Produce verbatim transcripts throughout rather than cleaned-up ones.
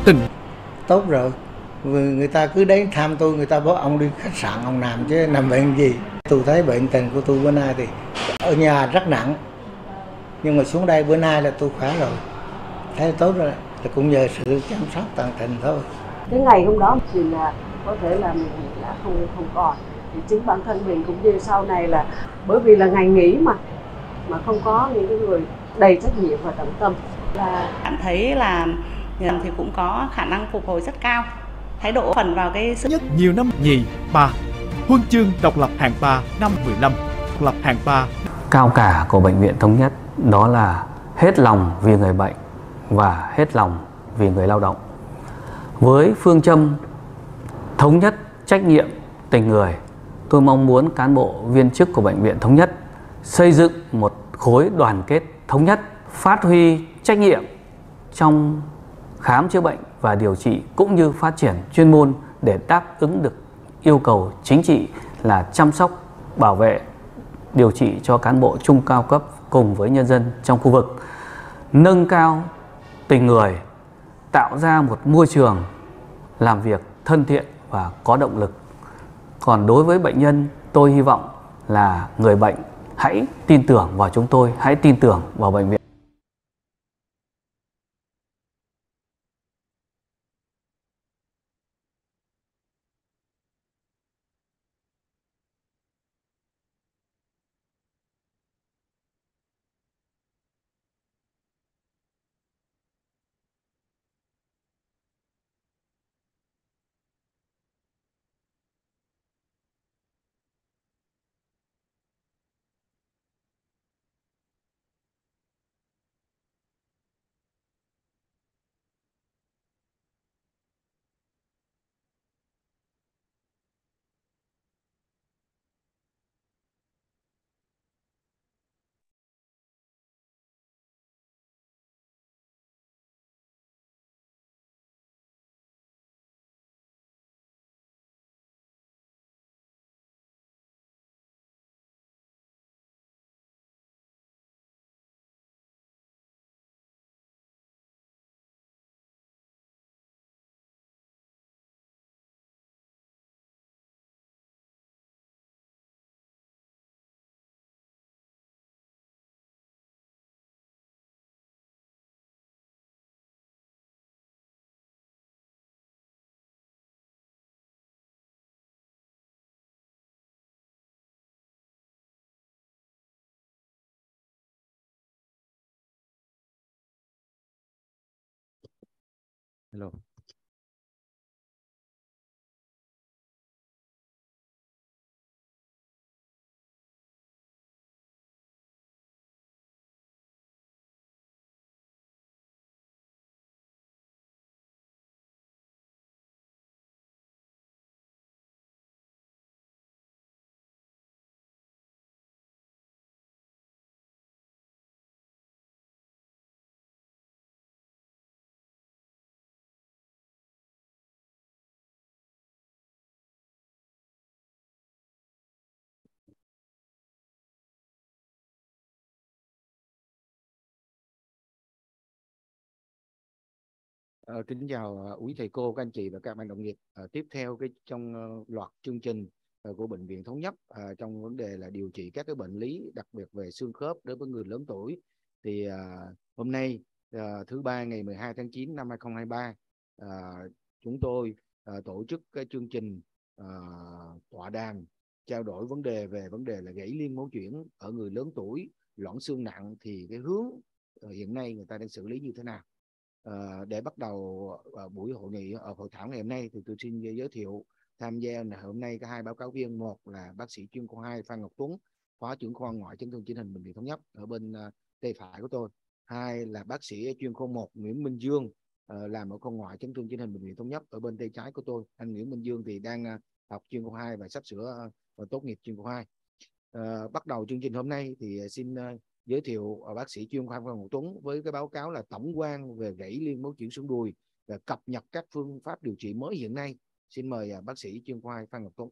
tình. Tốt rồi, người, người ta cứ đến thăm tôi, người ta bảo ông đi khách sạn ông nằm chứ nằm bệnh gì. Tôi thấy bệnh tình của tôi bữa nay thì ở nhà rất nặng, nhưng mà xuống đây bữa nay là tôi khỏe rồi, thấy tốt rồi, là cũng nhờ sự chăm sóc tận tình thôi. Cái ngày hôm đó thì là có thể là mình đã không không còn, thì chính bản thân mình cũng như sau này là bởi vì là ngày nghỉ mà mà không có những cái người đầy trách nhiệm và tận tâm là bạn thấy là thì cũng có khả năng phục hồi rất cao, thái độ phần vào cái sự Nhất nhiều năm nhì ba, huân chương độc lập hạng ba năm mười lăm, độc lập hạng ba. Cao cả của Bệnh viện Thống Nhất đó là hết lòng vì người bệnh và hết lòng vì người lao động. Với phương châm thống nhất, trách nhiệm, tình người, tôi mong muốn cán bộ viên chức của Bệnh viện Thống Nhất xây dựng một khối đoàn kết thống nhất, phát huy trách nhiệm trong khám chữa bệnh và điều trị cũng như phát triển chuyên môn để đáp ứng được yêu cầu chính trị là chăm sóc, bảo vệ, điều trị cho cán bộ trung cao cấp cùng với nhân dân trong khu vực, nâng cao tình người, tạo ra một môi trường làm việc thân thiện và có động lực. Còn đối với bệnh nhân, tôi hy vọng là người bệnh hãy tin tưởng vào chúng tôi, hãy tin tưởng vào bệnh viện. Hello. Ờ, kính chào uh, quý thầy cô, các anh chị và các bạn đồng nghiệp. Ờ, tiếp theo cái trong uh, loạt chương trình uh, của Bệnh viện Thống Nhất uh, trong vấn đề là điều trị các cái bệnh lý đặc biệt về xương khớp đối với người lớn tuổi. Thì uh, hôm nay uh, thứ ba ngày mười hai tháng chín năm hai không hai ba, uh, chúng tôi uh, tổ chức cái chương trình uh, tọa đàm trao đổi vấn đề về vấn đề là gãy liên mấu chuyển ở người lớn tuổi, loãng xương nặng, thì cái hướng uh, hiện nay người ta đang xử lý như thế nào. Uh, để bắt đầu uh, buổi hội nghị ở uh, hội thảo ngày hôm nay thì tôi xin giới thiệu tham gia hôm nay có hai báo cáo viên. Một là bác sĩ chuyên khoa hai Phan Ngọc Tuấn, phó trưởng khoa ngoại chấn thương chỉnh hình Bệnh viện Thống Nhất ở bên uh, tay phải của tôi. Hai là bác sĩ chuyên khoa một Nguyễn Minh Dương, uh, làm ở khoa ngoại chấn thương chỉnh hình Bệnh viện Thống Nhất ở bên tay trái của tôi. Anh Nguyễn Minh Dương thì đang uh, học chuyên khoa hai và sắp sửa uh, tốt nghiệp chuyên khoa hai. Uh, bắt đầu chương trình hôm nay thì uh, xin uh, giới thiệu bác sĩ chuyên khoa Phan Ngọc Tuấn với cái báo cáo là tổng quan về gãy liên mấu chuyển xương đùi và cập nhật các phương pháp điều trị mới hiện nay. Xin mời bác sĩ chuyên khoa Phan Ngọc Tuấn.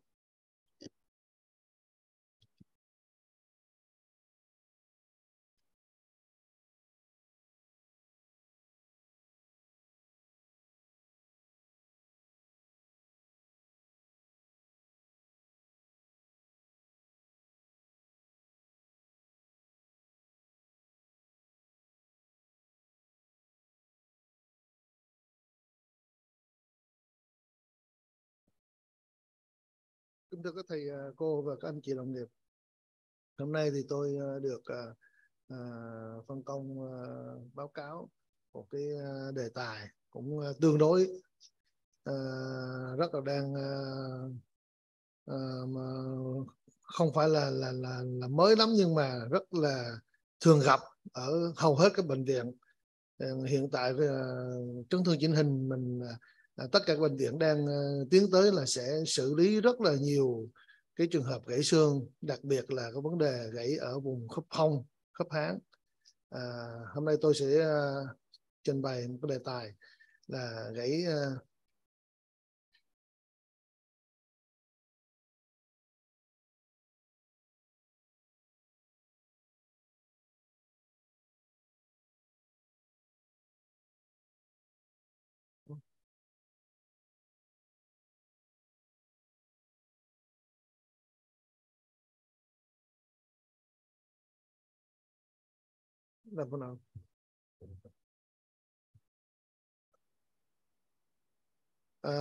thưa các thầy cô và các anh chị đồng nghiệp, hôm nay thì tôi được uh, uh, phân công uh, báo cáo một cái uh, đề tài cũng uh, tương đối uh, rất là đang uh, uh, mà không phải là, là là là mới lắm, nhưng mà rất là thường gặp ở hầu hết các bệnh viện. Uh, hiện tại về uh, chấn thương chỉnh hình mình uh, tất cả các bệnh viện đang uh, tiến tới là sẽ xử lý rất là nhiều cái trường hợp gãy xương, đặc biệt là cái vấn đề gãy ở vùng khớp hông, khớp háng. À, hôm nay tôi sẽ uh, trình bày một cái đề tài là gãy uh, là phần nào. À,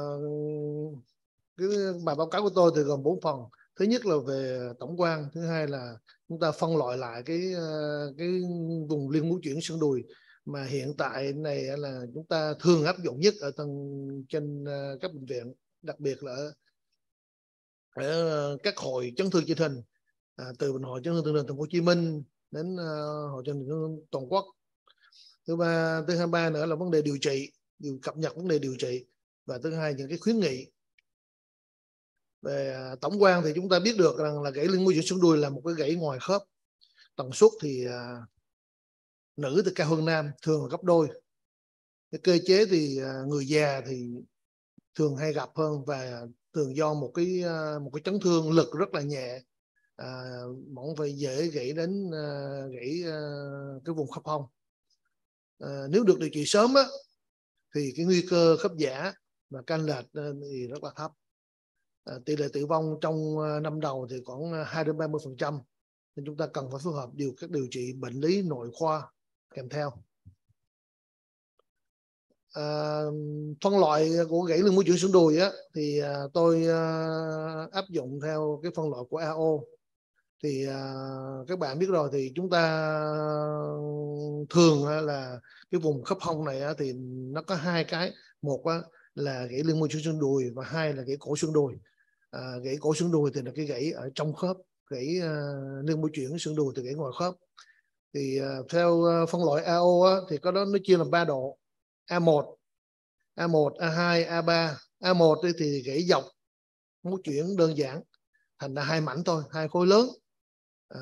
cái bài báo cáo của tôi thì gồm bốn phần. Thứ nhất là về tổng quan, thứ hai là chúng ta phân loại lại cái cái vùng liên múi chuyển xương đùi mà hiện tại này là chúng ta thường áp dụng nhất ở tầng trên các bệnh viện, đặc biệt là ở, ở các hội chấn thương chỉnh hình, à, từ hội chấn thương chỉnh hình thành phố Hồ Chí Minh đến uh, hội chấn thương toàn quốc. Thứ ba, thứ hai ba nữa là vấn đề điều trị, điều cập nhật vấn đề điều trị, và thứ hai những cái khuyến nghị. Về uh, tổng quan thì chúng ta biết được rằng là gãy lưng múi chuyển xương đùi là một cái gãy ngoài khớp, tần suất thì uh, nữ thì cao hơn nam, thường là gấp đôi. Cái cơ chế thì uh, người già thì thường hay gặp hơn, và thường do một cái uh, một cái chấn thương lực rất là nhẹ, à, mỏng phải dễ gãy đến uh, gãy uh, cái vùng khớp hông. À, nếu được điều trị sớm á, thì cái nguy cơ khớp giả và can lệch thì rất là thấp. À, tỷ lệ tử vong trong uh, năm đầu thì khoảng hai đến ba mươi phần trăm, nên chúng ta cần phải phối hợp điều các điều trị bệnh lý nội khoa kèm theo. À, phân loại của gãy lưng múi chuyển xương đùi á, thì à, tôi à, áp dụng theo cái phân loại của a o. Thì à, các bạn biết rồi, thì chúng ta thường á, là cái vùng khớp hông này á, thì nó có hai cái, một á, là gãy lưng múi chuyển xương đùi, và hai là gãy cổ xương đùi. À, gãy cổ xương đùi thì là cái gãy ở trong khớp, gãy uh, lưng múi chuyển xương đùi thì gãy ngoài khớp. Thì uh, theo uh, phân loại a o á, thì có đó nó chia làm ba độ: a một, a một, a hai, a ba. a một thì gãy dọc múi chuyển đơn giản, thành ra hai mảnh thôi, hai khối lớn. À,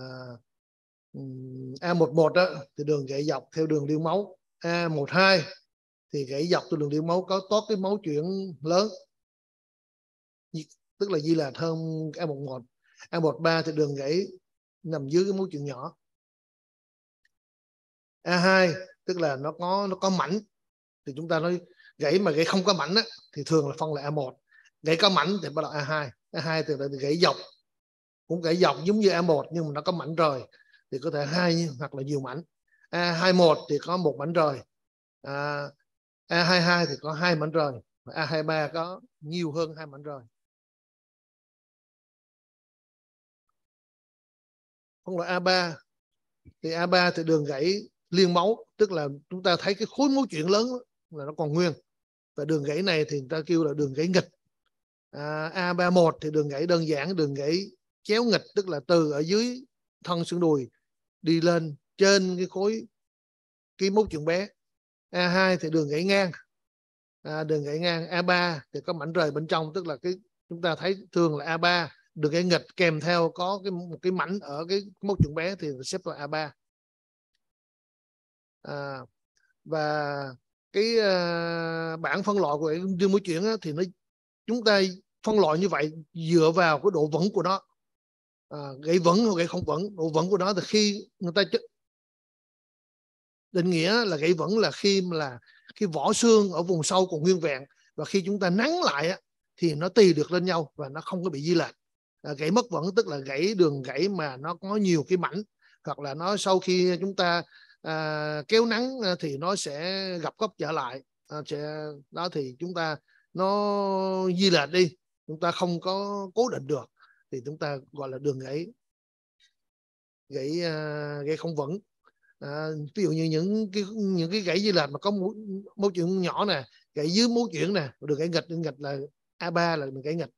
a mười một đó, thì đường gãy dọc theo đường lưu máu. a mười hai thì gãy dọc từ đường lưu máu có tốt cái máu chuyển lớn, tức là di lệch hơn a mười một. a mười ba thì đường gãy nằm dưới cái máu chuyển nhỏ. a hai tức là nó có nó có mảnh, thì chúng ta nói gãy mà gãy không có mảnh á, thì thường là phân là a một. Gãy có mảnh thì bắt đầu a hai. a hai thì là gãy dọc, cũng gãy dọc giống như a một nhưng mà nó có mảnh rời, thì có thể hai hoặc là nhiều mảnh. a hai mốt thì có một mảnh rời, à, a hai hai thì có hai mảnh rời, và a hai ba có nhiều hơn hai mảnh rời. Phân loại a ba thì a ba thì đường gãy liên máu, tức là chúng ta thấy cái khối máu chuyển lớn là nó còn nguyên, và đường gãy này thì người ta kêu là đường gãy nghịch. à, a ba mốt thì đường gãy đơn giản, đường gãy chéo nghịch, tức là từ ở dưới thân xương đùi đi lên trên cái khối cái máu chuyển bé. a hai thì đường gãy ngang, à, đường gãy ngang. a ba thì có mảnh rời bên trong, tức là cái chúng ta thấy thường là a ba, đường gãy nghịch kèm theo có cái một cái mảnh ở cái máu chuyển bé thì xếp vào a ba. À, và cái uh, bảng phân loại của riêng múi chuyển á, thì nó chúng ta phân loại như vậy dựa vào cái độ vững của nó. À, gãy vững hoặc gãy không vững, độ vững của nó thì khi người ta định nghĩa là gãy vững là khi là khi vỏ xương ở vùng sâu còn nguyên vẹn, và khi chúng ta nắn lại á, thì nó tì được lên nhau và nó không có bị di lệch. À, gãy mất vững tức là gãy đường gãy mà nó có nhiều cái mảnh, hoặc là nó sau khi chúng ta à, kéo nắng thì nó sẽ gặp góc trở lại, à, sẽ, đó thì chúng ta nó di lệch đi, chúng ta không có cố định được thì chúng ta gọi là đường gãy gãy uh, gãy không vững. À, ví dụ như những cái những cái gãy di lệch mà có mối, mối chuyển nhỏ nè, gãy dưới mối chuyển nè, đường gãy nghịch, đường nghịch là A ba là đường gãy nghịch.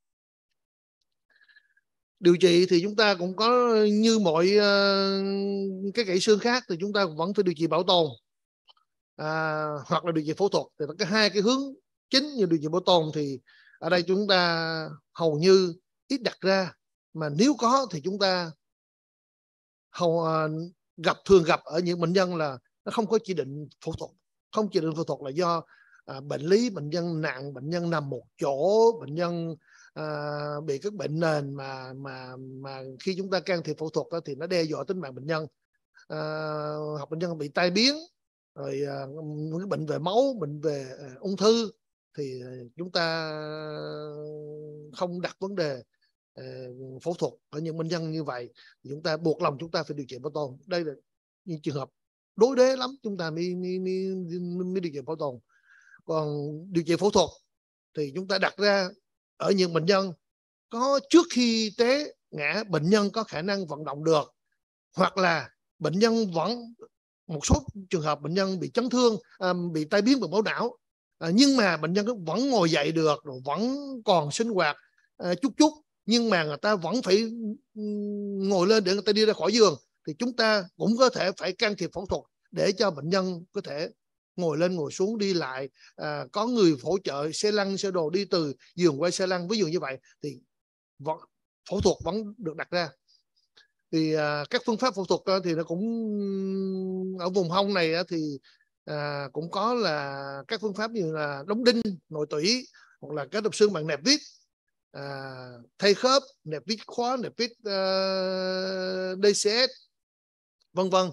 Điều trị thì chúng ta cũng có như mọi uh, cái gãy xương khác thì chúng ta vẫn phải điều trị bảo tồn à, hoặc là điều trị phẫu thuật. Thì có hai cái hướng chính như điều trị bảo tồn thì ở đây chúng ta hầu như ít đặt ra, mà nếu có thì chúng ta hầu uh, gặp thường gặp ở những bệnh nhân là nó không có chỉ định phẫu thuật. Không chỉ định phẫu thuật là do à, bệnh lý bệnh nhân nặng, bệnh nhân nằm một chỗ, bệnh nhân à, bị các bệnh nền mà mà mà khi chúng ta can thiệp phẫu thuật đó, thì nó đe dọa tính mạng bệnh nhân, à, hoặc bệnh nhân bị tai biến, rồi à, những cái bệnh về máu, bệnh về à, ung thư thì chúng ta không đặt vấn đề à, phẫu thuật ở những bệnh nhân như vậy. Thì chúng ta buộc lòng chúng ta phải điều trị bảo tồn. Đây là những trường hợp đối đế lắm chúng ta mới, mới, mới, mới điều trị bảo tồn. Còn điều trị phẫu thuật thì chúng ta đặt ra ở những bệnh nhân có trước khi té ngã, bệnh nhân có khả năng vận động được, hoặc là bệnh nhân vẫn một số trường hợp bệnh nhân bị chấn thương, à, bị tai biến mạch máu não, à, nhưng mà bệnh nhân vẫn ngồi dậy được, rồi vẫn còn sinh hoạt à, chút chút, nhưng mà người ta vẫn phải ngồi lên để người ta đi ra khỏi giường, thì chúng ta cũng có thể phải can thiệp phẫu thuật để cho bệnh nhân có thể ngồi lên ngồi xuống đi lại, à, có người hỗ trợ xe lăn xe đồ đi từ giường qua xe lăn, ví dụ như vậy thì vẫn, phẫu thuật vẫn được đặt ra. Thì à, các phương pháp phẫu thuật thì nó cũng ở vùng hông này thì à, cũng có là các phương pháp như là đóng đinh nội tủy, hoặc là kết hợp xương bằng nẹp vít, à, thay khớp, nẹp vít khóa, nẹp vít uh, đê xê ét, vân vân.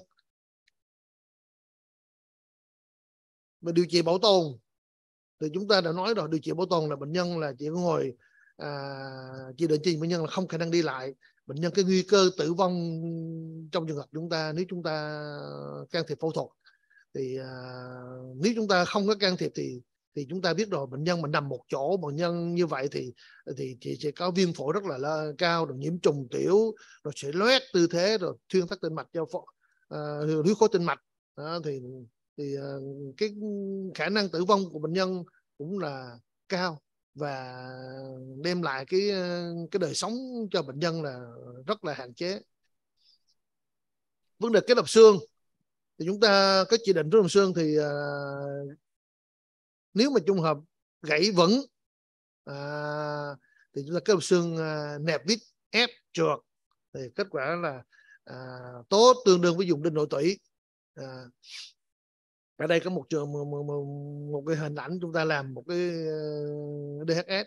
Và điều trị bảo tồn thì chúng ta đã nói rồi, điều trị bảo tồn là bệnh nhân là chỉ có ngồi à, chỉ định trình bệnh nhân là không khả năng đi lại, bệnh nhân cái nguy cơ tử vong trong trường hợp chúng ta nếu chúng ta can thiệp phẫu thuật. Thì à, nếu chúng ta không có can thiệp thì thì chúng ta biết rồi, bệnh nhân mà nằm một chỗ, bệnh nhân như vậy thì thì, thì sẽ có viêm phổi rất là, là cao, rồi nhiễm trùng tiểu, rồi sẽ loét tư thế, rồi thuyên tắc tĩnh mạch cho phổi, uh, huyết khối tĩnh mạch đó, thì thì uh, cái khả năng tử vong của bệnh nhân cũng là cao, và đem lại cái cái đời sống cho bệnh nhân là rất là hạn chế. Vấn đề kết hợp xương thì chúng ta có chỉ định kết hợp xương thì uh, nếu mà trường hợp gãy vững à, thì chúng ta kết hợp xương uh, nẹp vít ép trượt thì kết quả là à, tốt, tương đương với dùng đinh nội tủy. À, ở đây có một trường một, một, một, một cái hình ảnh chúng ta làm một cái uh, đê hát ét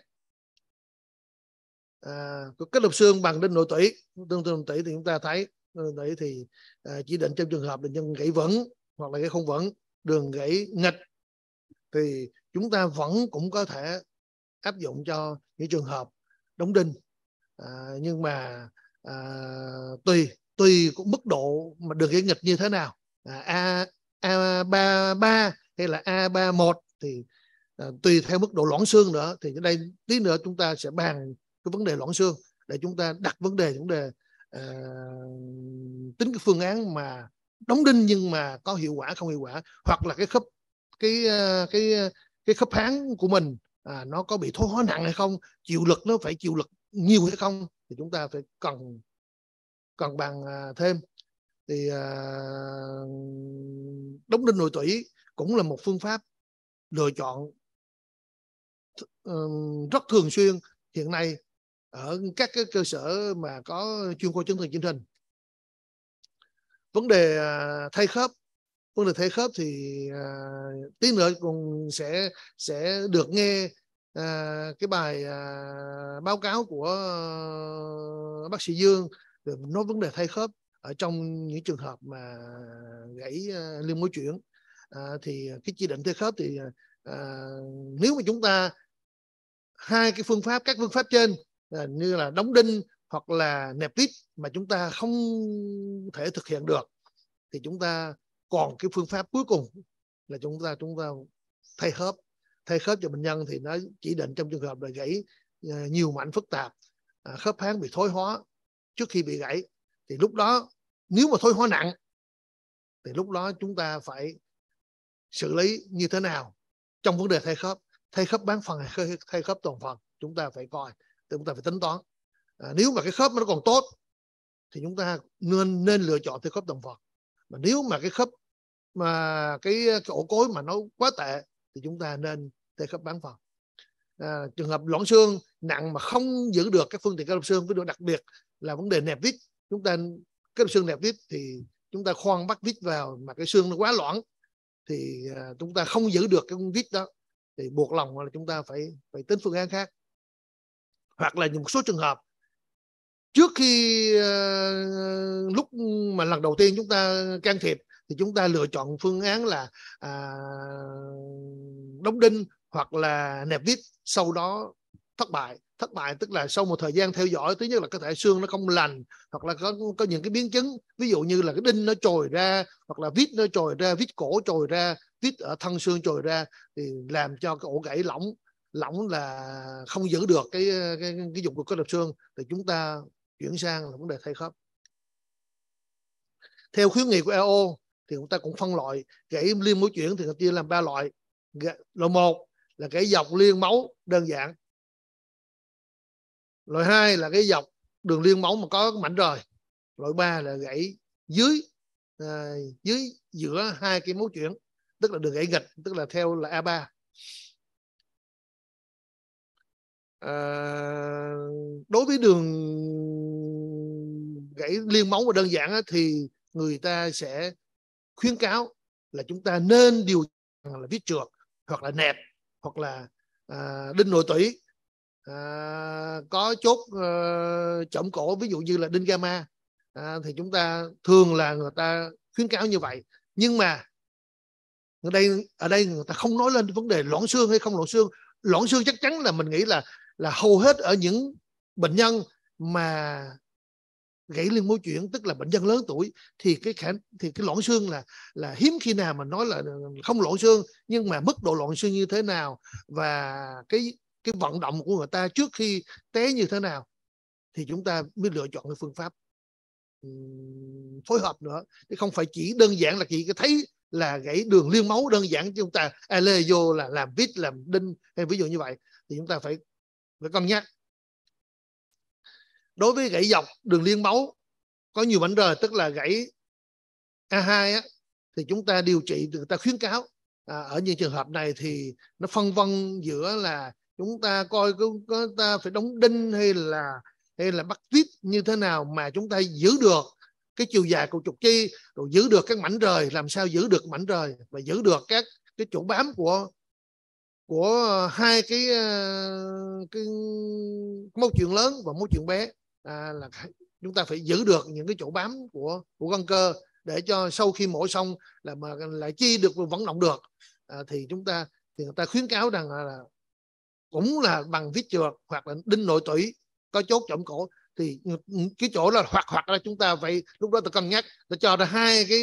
à, kết hợp xương bằng đinh nội tủy, tương tương nội tủy thì chúng ta thấy nội tủy thì uh, chỉ định trong trường hợp bệnh nhân gãy vững hoặc là gãy không vững, đường gãy nghịch thì chúng ta vẫn cũng có thể áp dụng cho những trường hợp đóng đinh, à, nhưng mà à, tùy tùy cũng mức độ mà đường gãy nghịch như thế nào, à, A A ba ba hay là A ba một thì à, tùy theo mức độ loãng xương nữa. Thì ở đây tí nữa chúng ta sẽ bàn cái vấn đề loãng xương để chúng ta đặt vấn đề vấn đề à, tính cái phương án mà đóng đinh nhưng mà có hiệu quả không hiệu quả, hoặc là cái khớp cái cái cái khớp háng của mình à, nó có bị thoái hóa nặng hay không, chịu lực nó phải chịu lực nhiều hay không, thì chúng ta phải cần cần bàn à, thêm. Thì à, đóng đinh nội tủy cũng là một phương pháp lựa chọn uh, rất thường xuyên hiện nay ở các cái cơ sở mà có chuyên khoa chấn thương chỉnh hình. Vấn đề uh, thay khớp vấn đề thay khớp thì uh, tí nữa cũng sẽ sẽ được nghe uh, cái bài uh, báo cáo của uh, bác sĩ Dương về nói vấn đề thay khớp ở trong những trường hợp mà gãy uh, liên mối chuyển. Uh, thì cái chỉ định thay khớp thì uh, nếu mà chúng ta hai cái phương pháp các phương pháp trên uh, như là đóng đinh hoặc là nẹp vít mà chúng ta không thể thực hiện được thì chúng ta còn cái phương pháp cuối cùng là chúng ta chúng ta thay khớp thay khớp cho bệnh nhân. Thì nó chỉ định trong trường hợp là gãy nhiều mảnh phức tạp, à, khớp háng bị thối hóa trước khi bị gãy, thì lúc đó nếu mà thối hóa nặng thì lúc đó chúng ta phải xử lý như thế nào trong vấn đề thay khớp, thay khớp bán phần hay thay khớp toàn phần, chúng ta phải coi, chúng ta phải tính toán. À, nếu mà cái khớp nó còn tốt thì chúng ta nên nên lựa chọn thay khớp toàn phần, mà nếu mà cái khớp mà cái, cái ổ cối mà nó quá tệ thì chúng ta nên thay khớp bán phần. À, trường hợp loãng xương nặng mà không giữ được các phương tiện kết hợp xương, ví dụ đặc biệt là vấn đề nẹp vít, chúng ta kết hợp xương nẹp vít thì chúng ta khoan bắt vít vào mà cái xương nó quá loãng thì à, chúng ta không giữ được cái vít đó thì buộc lòng là chúng ta phải phải tính phương án khác. Hoặc là một số trường hợp trước khi uh, lúc mà lần đầu tiên chúng ta can thiệp thì chúng ta lựa chọn phương án là à, đóng đinh hoặc là nẹp vít, sau đó thất bại. Thất bại tức là sau một thời gian theo dõi, thứ nhất là có thể xương nó không lành, hoặc là có, có những cái biến chứng, ví dụ như là cái đinh nó trồi ra, hoặc là vít nó trồi ra, vít cổ trồi ra, vít ở thân xương trồi ra, thì làm cho cái ổ gãy lỏng, lỏng là không giữ được cái cái, cái dụng cụ kết hợp xương, thì chúng ta chuyển sang là vấn đề thay khớp. Theo khuyến nghị của e o thì chúng ta cũng phân loại gãy liên mối chuyển thì nó chia làm ba loại. Loại một là gãy dọc liên máu đơn giản. Loại hai là gãy dọc đường liên máu mà có mảnh rời. Loại ba là gãy dưới à, dưới giữa hai cái mối chuyển, tức là đường gãy nghịch, tức là theo là a ba. À, đối với đường gãy liên máu và đơn giản á, thì người ta sẽ khuyến cáo là chúng ta nên điều là vít trượt hoặc là nẹp hoặc là à, đinh nội tủy, à, có chốt uh, chỏm cổ, ví dụ như là đinh gamma, à, thì chúng ta thường là người ta khuyến cáo như vậy. Nhưng mà ở đây ở đây người ta không nói lên vấn đề loãng xương hay không loãng xương. Loãng xương chắc chắn là mình nghĩ là là hầu hết ở những bệnh nhân mà gãy liên mối chuyển, tức là bệnh nhân lớn tuổi, thì cái khả thì cái loãng xương là là hiếm khi nào mà nói là không loãng xương, nhưng mà mức độ loãng xương như thế nào và cái cái vận động của người ta trước khi té như thế nào thì chúng ta mới lựa chọn cái phương pháp um, phối hợp nữa, chứ không phải chỉ đơn giản là chỉ cái thấy là gãy đường liên máu đơn giản chúng ta à, lê vô là làm vít làm đinh hay ví dụ như vậy, thì chúng ta phải phải cân nhắc. Đối với gãy dọc đường liên máu có nhiều mảnh rời, tức là gãy a hai á, thì chúng ta điều trị, người ta khuyến cáo à, ở những trường hợp này thì nó phân vân giữa là chúng ta coi có ta phải đóng đinh hay là hay là bắt vít như thế nào mà chúng ta giữ được cái chiều dài của trục chi, rồi giữ được các mảnh rời, làm sao giữ được mảnh rời và giữ được các cái chỗ bám của của hai cái cái mấu chuyện lớn và mấu chuyện bé, à, là chúng ta phải giữ được những cái chỗ bám của của gân cơ để cho sau khi mổ xong là mà lại chi được vận động được, à, thì chúng ta thì người ta khuyến cáo rằng là, là cũng là bằng vít trượt hoặc là đinh nội tủy có chốt chỏm cổ, thì cái chỗ là hoặc hoặc là chúng ta phải lúc đó ta cân nhắc, ta cho ra hai cái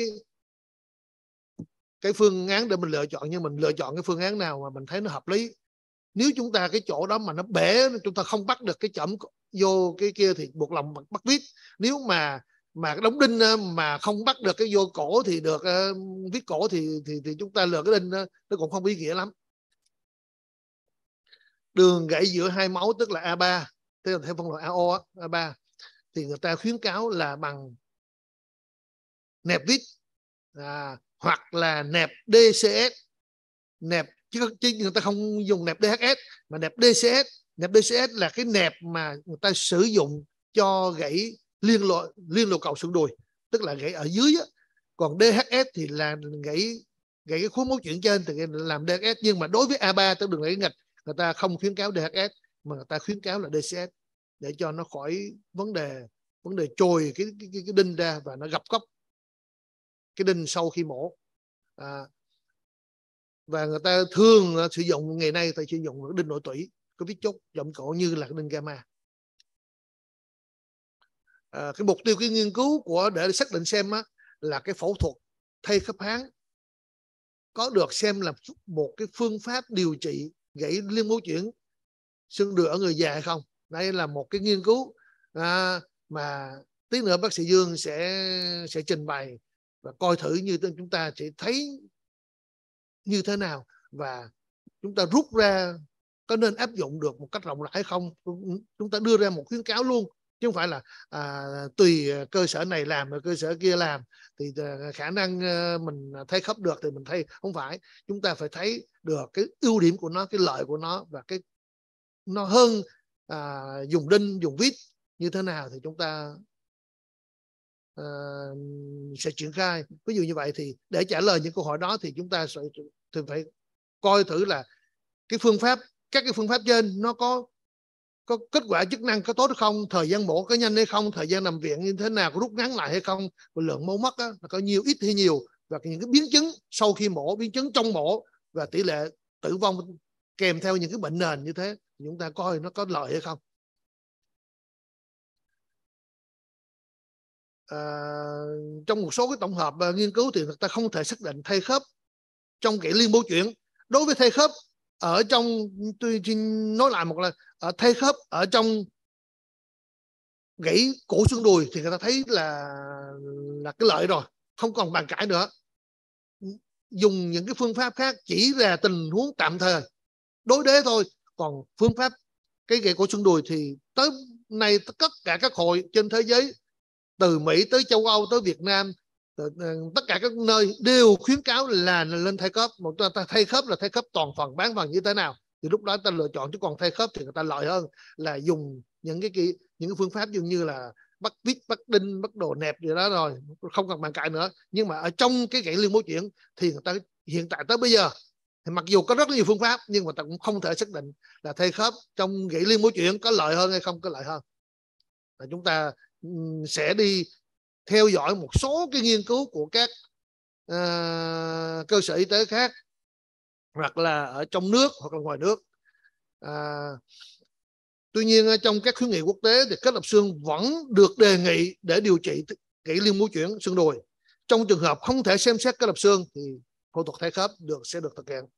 cái phương án để mình lựa chọn, nhưng mình lựa chọn cái phương án nào mà mình thấy nó hợp lý. Nếu chúng ta cái chỗ đó mà nó bể, chúng ta không bắt được cái chỏm vô cái kia thì buộc lòng bắt vít. Nếu mà mà cái đóng đinh mà không bắt được cái vô cổ thì được uh, vít cổ thì thì thì chúng ta lựa cái đinh đó, nó cũng không ý nghĩa lắm. Đường gãy giữa hai máu tức là a ba, theo theo phân loại a o a ba, thì người ta khuyến cáo là bằng nẹp vít, à, hoặc là nẹp đê xê ét, nẹp chứ, chứ người ta không dùng nẹp đê hát ét mà nẹp đê xê ét. Nẹp đê xê ét là cái nẹp mà người ta sử dụng cho gãy liên lộ liên lộ cầu xương đùi, tức là gãy ở dưới á. Còn đê hát ét thì là gãy gãy cái khối mấu chuyển trên thì làm đê hát ét, nhưng mà đối với a ba tức đường gãy nghịch, người ta không khuyến cáo đê hát ét mà người ta khuyến cáo là đê xê ét để cho nó khỏi vấn đề vấn đề trồi cái cái, cái, cái đinh ra và nó gập cốc cái đinh sau khi mổ, à, và người ta thường sử dụng ngày nay ta sử dụng đinh nội tủy có vít chốt chỏm cổ như là cái đinh gamma. À, cái mục tiêu cái nghiên cứu của để xác định xem á, là cái phẫu thuật thay khớp háng có được xem là một cái phương pháp điều trị gãy liên mối chuyển xương đùi ở người già hay không. Đây là một cái nghiên cứu à, mà tí nữa bác sĩ Dương sẽ sẽ trình bày và coi thử như chúng ta sẽ thấy như thế nào, và chúng ta rút ra có nên áp dụng được một cách rộng rãi hay không. Chúng ta đưa ra một khuyến cáo luôn, chứ không phải là à, tùy cơ sở này làm rồi cơ sở kia làm thì khả năng mình thấy khớp được thì mình thấy. Không phải, chúng ta phải thấy được cái ưu điểm của nó, cái lợi của nó, và cái nó hơn à, dùng đinh dùng vít như thế nào thì chúng ta à, sẽ triển khai. Ví dụ như vậy thì để trả lời những câu hỏi đó thì chúng ta sẽ thì phải coi thử là cái phương pháp các cái phương pháp trên nó có có kết quả chức năng có tốt hay không, thời gian mổ có nhanh hay không, thời gian nằm viện như thế nào, có rút ngắn lại hay không, và lượng máu mất đó, có nhiều ít hay nhiều, và những cái biến chứng sau khi mổ, biến chứng trong mổ và tỷ lệ tử vong kèm theo những cái bệnh nền như thế, chúng ta coi nó có lợi hay không. À, trong một số cái tổng hợp uh, nghiên cứu thì người ta không thể xác định thay khớp trong kỷ liên bố chuyển. Đối với thay khớp ở trong, tôi nói lại một lần, ở thay khớp ở trong gãy cổ xương đùi thì người ta thấy là là cái lợi rồi, không còn bàn cãi nữa. Dùng những cái phương pháp khác chỉ là tình huống tạm thời đối đế thôi. Còn phương pháp cái gãy cổ xương đùi thì tới nay tất cả các hội trên thế giới, từ Mỹ tới châu Âu tới Việt Nam, tất cả các nơi đều khuyến cáo là lên thay khớp. Một ta thay khớp là thay khớp toàn phần bán phần như thế nào thì lúc đó ta lựa chọn, chứ còn thay khớp thì người ta lợi hơn là dùng những cái những cái phương pháp dường như là bắt vít, bắt đinh, bắt đồ nẹp gì đó, rồi không cần bàn cãi nữa. Nhưng mà ở trong cái gãy liên bố chuyển thì người ta hiện tại tới bây giờ thì mặc dù có rất nhiều phương pháp nhưng mà ta cũng không thể xác định là thay khớp trong gãy liên bố chuyển có lợi hơn hay không có lợi hơn. Và chúng ta sẽ đi theo dõi một số cái nghiên cứu của các uh, cơ sở y tế khác, hoặc là ở trong nước hoặc là ngoài nước. Uh, tuy nhiên trong các khuyến nghị quốc tế thì kết hợp xương vẫn được đề nghị để điều trị gãy liên bố chuyển xương đùi. Trong trường hợp không thể xem xét kết hợp xương thì phẫu thuật thay khớp được sẽ được thực hiện.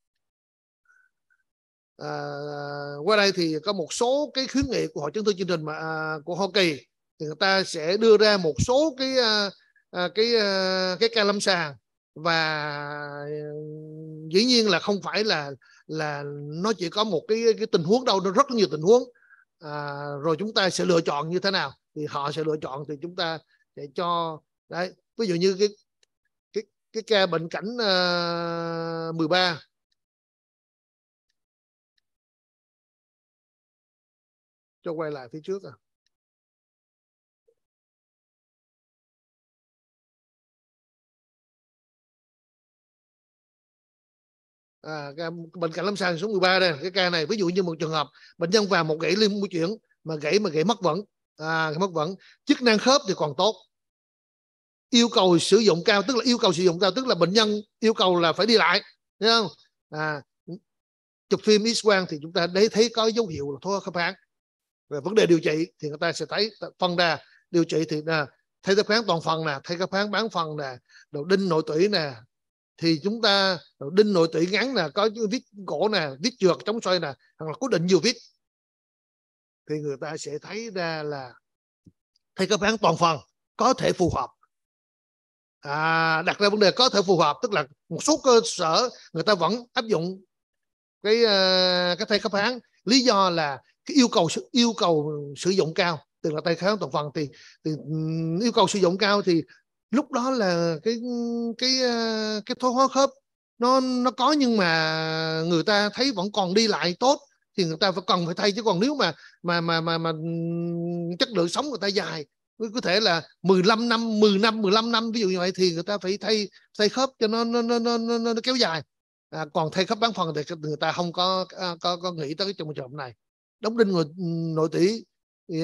À, qua đây thì có một số cái khuyến nghị của Hội chấn thương chương trình mà à, của Hoa Kỳ thì người ta sẽ đưa ra một số cái à, cái à, cái ca lâm sàng, và dĩ nhiên là không phải là là nó chỉ có một cái cái tình huống đâu, nó rất nhiều tình huống. À, rồi chúng ta sẽ lựa chọn như thế nào thì họ sẽ lựa chọn, thì chúng ta sẽ cho đấy. Ví dụ như cái cái cái ca bệnh cảnh uh, mười ba cho quay lại phía trước à. À, cái bệnh cảnh lâm sàng số mười ba đây, cái ca này ví dụ như một trường hợp bệnh nhân vào một gãy liên bố chuyển mà gãy mà gãy mất vẫn, à, mất vẫn, chức năng khớp thì còn tốt, yêu cầu sử dụng cao, tức là yêu cầu sử dụng cao tức là bệnh nhân yêu cầu là phải đi lại, thấy không? À, chụp phim X-quang thì chúng ta để thấy có dấu hiệu là thoái khớp háng. Về vấn đề điều trị thì người ta sẽ thấy phân ra điều trị thì là thay khớp háng toàn phần nè, thay khớp háng bán phần nè, đầu đinh nội tủy nè, thì chúng ta đinh nội tủy ngắn nè, có vít cổ nè, vít trượt chống xoay nè, hoặc là cố định nhiều vít, thì người ta sẽ thấy ra là thay khớp háng toàn phần có thể phù hợp. À, đặt ra vấn đề có thể phù hợp tức là một số cơ sở người ta vẫn áp dụng cái uh, cái thay khớp háng, lý do là cái yêu cầu yêu cầu sử dụng cao, tức là thay khớp háng toàn phần thì, thì um, yêu cầu sử dụng cao thì lúc đó là cái cái cái thoái hóa khớp nó nó có, nhưng mà người ta thấy vẫn còn đi lại tốt thì người ta phải cần phải thay. Chứ còn nếu mà mà mà mà, mà chất lượng sống người ta dài, có thể là mười lăm năm, mười năm, mười lăm năm ví dụ như vậy, thì người ta phải thay thay khớp cho nó nó nó nó, nó, nó kéo dài. À, còn thay khớp bán phần thì người ta không có có có nghĩ tới cái trong trường hợp này. Đóng đinh nội, nội tủy uh,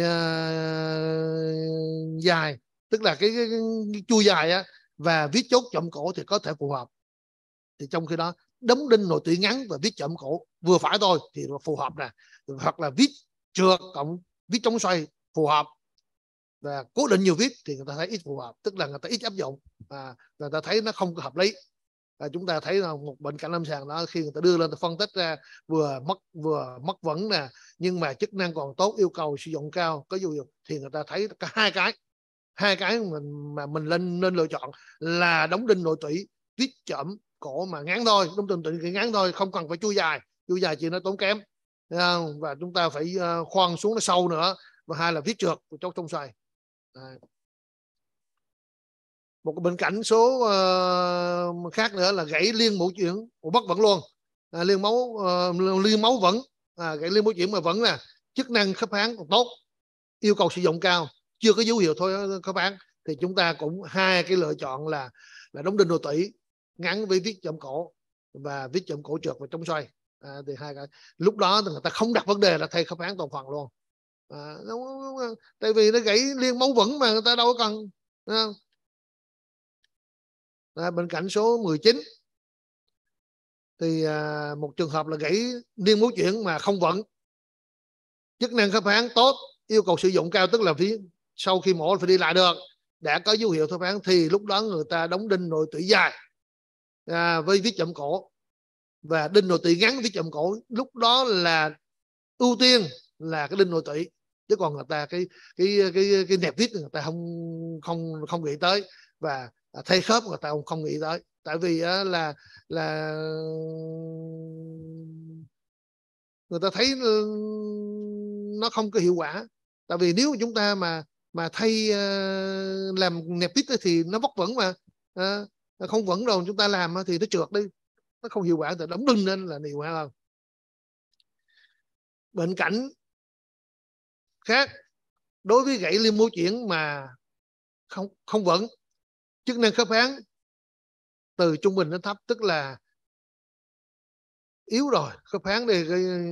dài, tức là cái, cái, cái chui dài á, và viết chốt chậm cổ thì có thể phù hợp. Thì trong khi đó đóng đinh nội tủy ngắn và viết chậm cổ vừa phải thôi thì phù hợp nè, hoặc là viết trượt cộng viết chống xoay phù hợp, và cố định nhiều viết thì người ta thấy ít phù hợp, tức là người ta ít áp dụng, và người ta thấy nó không hợp lý. À, chúng ta thấy là một bệnh cảnh lâm sàng đó khi người ta đưa lên ta phân tích ra vừa mất vừa mất vững nè, nhưng mà chức năng còn tốt, yêu cầu sử dụng cao, có dù thì người ta thấy cả hai cái hai cái mình mà mình lên nên lựa chọn là đóng đinh nội tủy viết chẩm cổ mà ngắn thôi, đóng đinh nội tủy ngắn thôi, không cần phải chui dài, chui dài chỉ nó tốn kém. Và chúng ta phải khoan xuống nó sâu nữa, và hai là viết trượt của chốt trong xoài. Một cái bệnh cảnh số uh, khác nữa là gãy liên mũ chuyển của bất vẫn luôn, à, liên máu uh, liên máu vẫn, à, gãy liên mũ chuyển mà vẫn nè, chức năng khớp háng còn tốt, yêu cầu sử dụng cao, chưa có dấu hiệu thôi khớp háng, thì chúng ta cũng hai cái lựa chọn là là đóng đinh nội tủy ngắn với viết chẩm cổ và viết chẩm cổ trượt và chống xoay. À, thì hai cái lúc đó người ta không đặt vấn đề là thay khớp háng toàn phần luôn. À, đúng, đúng, đúng. Tại vì nó gãy liên máu vẫn mà người ta đâu có cần. À, bên cạnh số mười chín thì à, một trường hợp là gãy liên mũ chuyển mà không vẫn, chức năng khớp háng tốt, yêu cầu sử dụng cao, tức là phía sau khi mổ phải đi lại được, đã có dấu hiệu khớp háng thì lúc đó người ta đóng đinh nội tủy dài à, với viết chẩm cổ và đinh nội tủy ngắn với viết chẩm cổ, lúc đó là ưu tiên là cái đinh nội tủy, chứ còn người ta cái cái cái cái nẹp viết người ta không không không nghĩ tới, và thay khớp người ta không, không nghĩ tới, tại vì á, là là người ta thấy nó không có hiệu quả. Tại vì nếu chúng ta mà mà thay uh, làm nẹp vít thì nó vất vững mà, uh, không vững rồi chúng ta làm thì nó trượt đi, nó không hiệu quả, thì đóng đinh nên là hiệu quả hơn. Bệnh cảnh khác đối với gãy liên mô chuyển mà không không vững, chức năng khớp háng từ trung bình đến thấp, tức là yếu rồi, khớp háng thì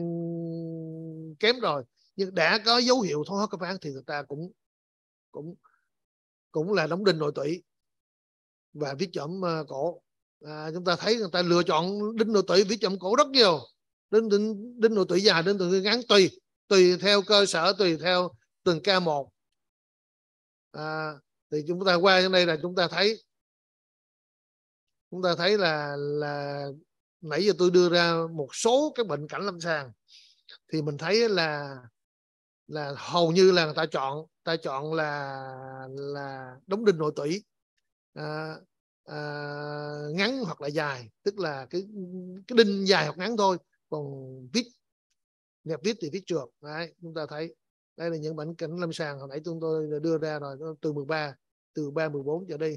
kém rồi, nhưng đã có dấu hiệu thoái hóa khớp háng thì người ta cũng cũng cũng là đóng đinh nội tủy và viết chẩm cổ. À, chúng ta thấy người ta lựa chọn đinh nội tủy, viết chẩm cổ rất nhiều, đinh đinh, đinh nội tủy dài, đinh nội tủy ngắn, tùy tùy theo cơ sở, tùy theo từng ca một. À, thì chúng ta qua trên đây là chúng ta thấy chúng ta thấy là là nãy giờ tôi đưa ra một số cái bệnh cảnh lâm sàng, thì mình thấy là là hầu như là người ta chọn ta chọn là là đóng đinh nội tủy à, à, ngắn hoặc là dài, tức là cái cái đinh dài hoặc ngắn thôi, còn viết nẹp viết thì viết trượt. Đấy, chúng ta thấy đây là những bệnh cảnh lâm sàng hồi nãy chúng tôi đưa ra rồi, từ mười ba từ ba mười bốn trở đi.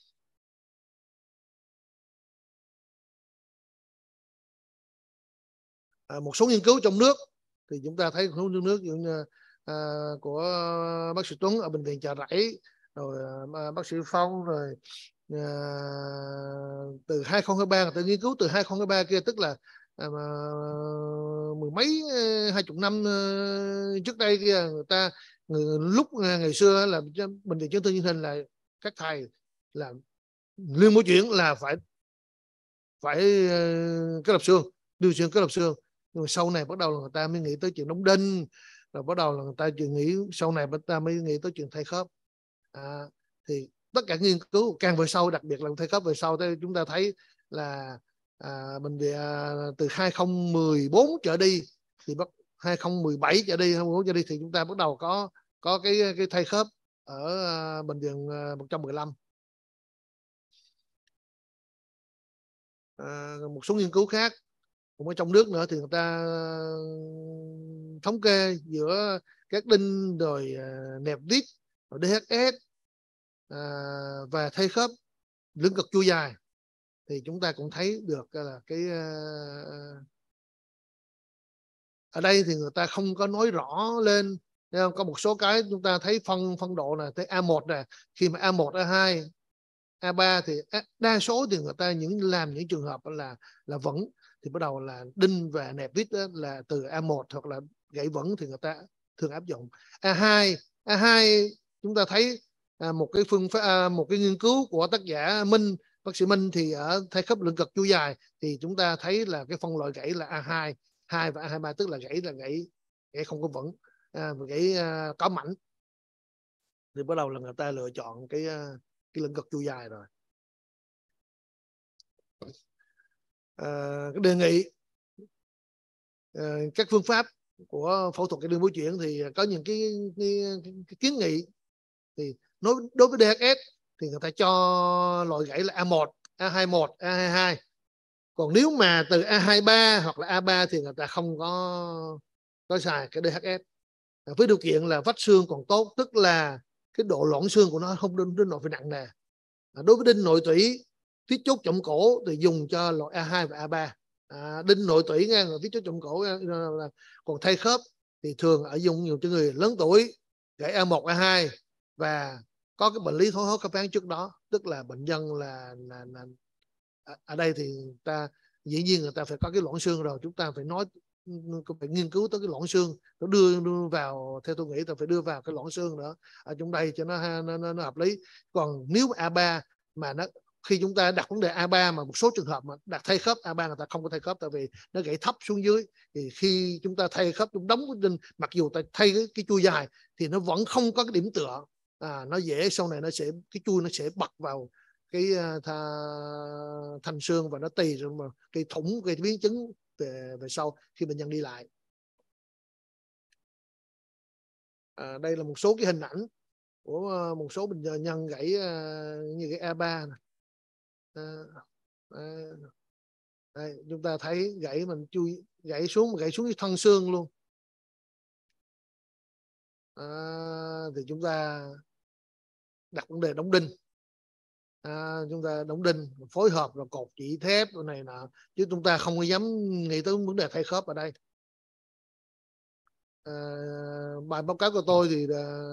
À, một số nghiên cứu trong nước thì chúng ta thấy một số nước như à, của bác sĩ Tuấn ở bệnh viện Chợ Rẫy, rồi à, bác sĩ Phong, rồi à, từ hai không hai ba, người ta nghiên cứu từ hai không hai ba kia, tức là à, mà, mười mấy hai chục năm trước đây kia, người ta người, lúc ngày xưa là bệnh viện chấn thương chỉnh hình là các thầy là liên mô chuyển là phải phải kết hợp xương, điều chuyển kết hợp xương, nhưng mà sau này bắt đầu là người ta mới nghĩ tới chuyện đóng đinh, rồi bắt đầu là người ta chuyện nghĩ sau này người ta mới nghĩ tới chuyện thay khớp. À, thì tất cả nghiên cứu càng về sau, đặc biệt là thay khớp về sau, thì chúng ta thấy là à, bệnh viện à, từ hai không một bốn trở đi, thì bắt hai không một bảy trở đi, hai không một bốn trở đi thì chúng ta bắt đầu có có cái cái thay khớp ở à, bệnh viện à, một trăm mười lăm. À, một số nghiên cứu khác cũng ở trong nước nữa thì người ta thống kê giữa các đinh, rồi uh, nẹp vít, rồi đê hát ét uh, và thay khớp lưng cực chui dài, thì chúng ta cũng thấy được là cái uh, ở đây thì người ta không có nói rõ lên. Có một số cái chúng ta thấy phân phân độ là tới A một nè, khi mà A một, A hai, A ba thì đa số thì người ta những làm những trường hợp là là vẫn, thì bắt đầu là đinh và nẹp vít là từ A một hoặc là gãy vẫn thì người ta thường áp dụng. A hai, A hai chúng ta thấy à, một cái phương pháp à, một cái nghiên cứu của tác giả Minh, bác sĩ Minh, thì ở thay khớp lưng cực chui dài thì chúng ta thấy là cái phân loại gãy là A hai, hai và A hai ba, tức là gãy là gãy gãy không có vững, à, gãy à, có mảnh, thì bắt đầu là người ta lựa chọn cái cái lưng cực chui dài rồi. À, cái đề nghị à, các phương pháp của phẫu thuật cải đường bối chuyển thì có những cái, cái, cái, cái kiến nghị. Thì đối, đối với đê hát ét thì người ta cho loại gãy là A một, A hai một, A hai hai. Còn nếu mà từ A hai ba hoặc là A ba thì người ta không có có xài cái đê hát ét. À, với điều kiện là vách xương còn tốt, tức là cái độ loãng xương của nó không đến, đến nỗi phải nặng nề. À, đối với đinh nội tủy phía chốt trọng cổ thì dùng cho loại A hai và A ba. À, đinh nội tủy ngang phía chốt trọng cổ là, còn thay khớp thì thường ở dùng nhiều cho người lớn tuổi, gãy A một, A hai và có cái bệnh lý thoái hóa khớp háng trước đó, tức là bệnh nhân là, là, là ở đây thì ta dĩ nhiên người ta phải có cái loãng xương rồi, chúng ta phải nói phải nghiên cứu tới cái loãng xương, nó đưa, đưa vào, theo tôi nghĩ ta phải đưa vào cái loãng xương nữa ở trong đây cho nó nó, nó, nó hợp lý. Còn nếu A ba mà nó khi chúng ta đặt vấn đề A ba mà một số trường hợp mà đặt thay khớp A ba người ta không có thay khớp tại vì nó gãy thấp xuống dưới, thì khi chúng ta thay khớp chúng đóng cái đinh, mặc dù ta thay cái, cái chui dài thì nó vẫn không có cái điểm tựa. À, nó dễ sau này nó sẽ cái chui nó sẽ bật vào cái uh, tha, thành xương và nó tì rồi mà cái thủng, cái biến chứng về về sau khi bệnh nhân đi lại. À, đây là một số cái hình ảnh của uh, một số bệnh nhân gãy uh, như cái A ba này. À, à, đây, chúng ta thấy gãy mình chui gãy xuống gãy xuống cái thân xương luôn. À, thì chúng ta đặt vấn đề đóng đinh. À, chúng ta đóng đinh phối hợp rồi cột chỉ thép rồi này nọ, chứ chúng ta không có dám nghĩ tới vấn đề thay khớp ở đây. À, bài báo cáo của tôi thì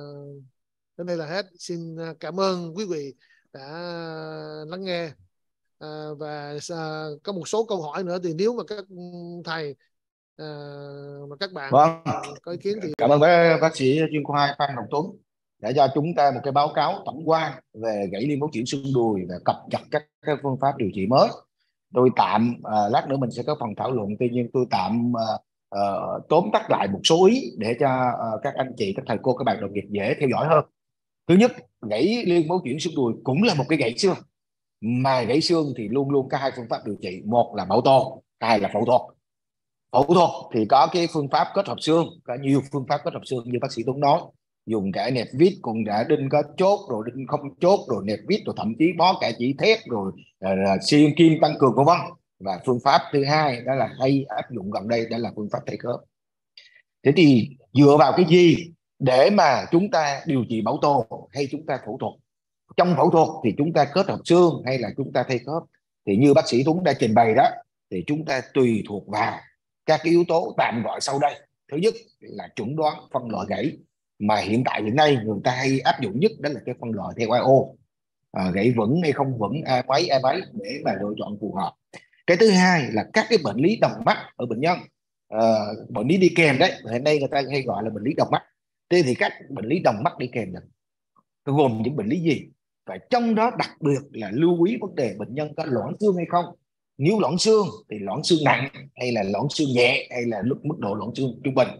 đến đây là hết. Xin cảm ơn quý vị đã lắng nghe. À, và à, có một số câu hỏi nữa thì nếu mà các thầy à, mà các bạn vâng. có ý kiến thì cảm ơn bác, bác sĩ chuyên khoa Phan Ngọc Tuấn đã cho chúng ta một cái báo cáo tổng quan về gãy liên bối chuyển xương đùi và cập nhật các, các phương pháp điều trị mới. Tôi tạm à, lát nữa mình sẽ có phần thảo luận, tuy nhiên tôi tạm à, à, tóm tắt lại một số ý để cho à, các anh chị, các thầy cô, các bạn đồng nghiệp dễ theo dõi hơn. Thứ nhất, gãy liên bối chuyển xương đùi cũng là một cái gãy xương, mà gãy xương thì luôn luôn có hai phương pháp điều trị, một là bảo tồn, hai là phẫu thuật. Phẫu thuật thì có cái phương pháp kết hợp xương, có nhiều phương pháp kết hợp xương như bác sĩ Tuấn nói, dùng cả nẹp vít, cùng cả đinh có chốt rồi đinh không chốt, rồi nẹp vít, rồi thậm chí bó cả chỉ thép, rồi xuyên uh, kim tăng cường, vân vân. Và phương pháp thứ hai đó là hay áp dụng gần đây, đó là phương pháp thay khớp. Thế thì dựa vào cái gì để mà chúng ta điều trị bảo tồn hay chúng ta phẫu thuật? Trong phẫu thuật thì chúng ta kết hợp xương hay là chúng ta thay khớp? Thì như bác sĩ Tuấn đã trình bày đó, thì chúng ta tùy thuộc vào các cái yếu tố tạm gọi sau đây. Thứ nhất là chẩn đoán phân loại gãy, mà hiện tại hiện nay người ta hay áp dụng nhất đó là cái phân loại theo i o, à, gãy vững hay không vững, a mấy a mấy, để mà lựa chọn phù hợp. Cái thứ hai là các cái bệnh lý đồng mắt ở bệnh nhân, à, bệnh lý đi kèm đấy, hiện nay người ta hay gọi là bệnh lý đồng mắt. Thế thì các bệnh lý đồng mắt đi kèm này gồm những bệnh lý gì? Và trong đó đặc biệt là lưu ý vấn đề bệnh nhân có loãng xương hay không. Nếu loãng xương thì loãng xương nặng hay là loãng xương nhẹ, hay là mức độ loãng xương trung bình.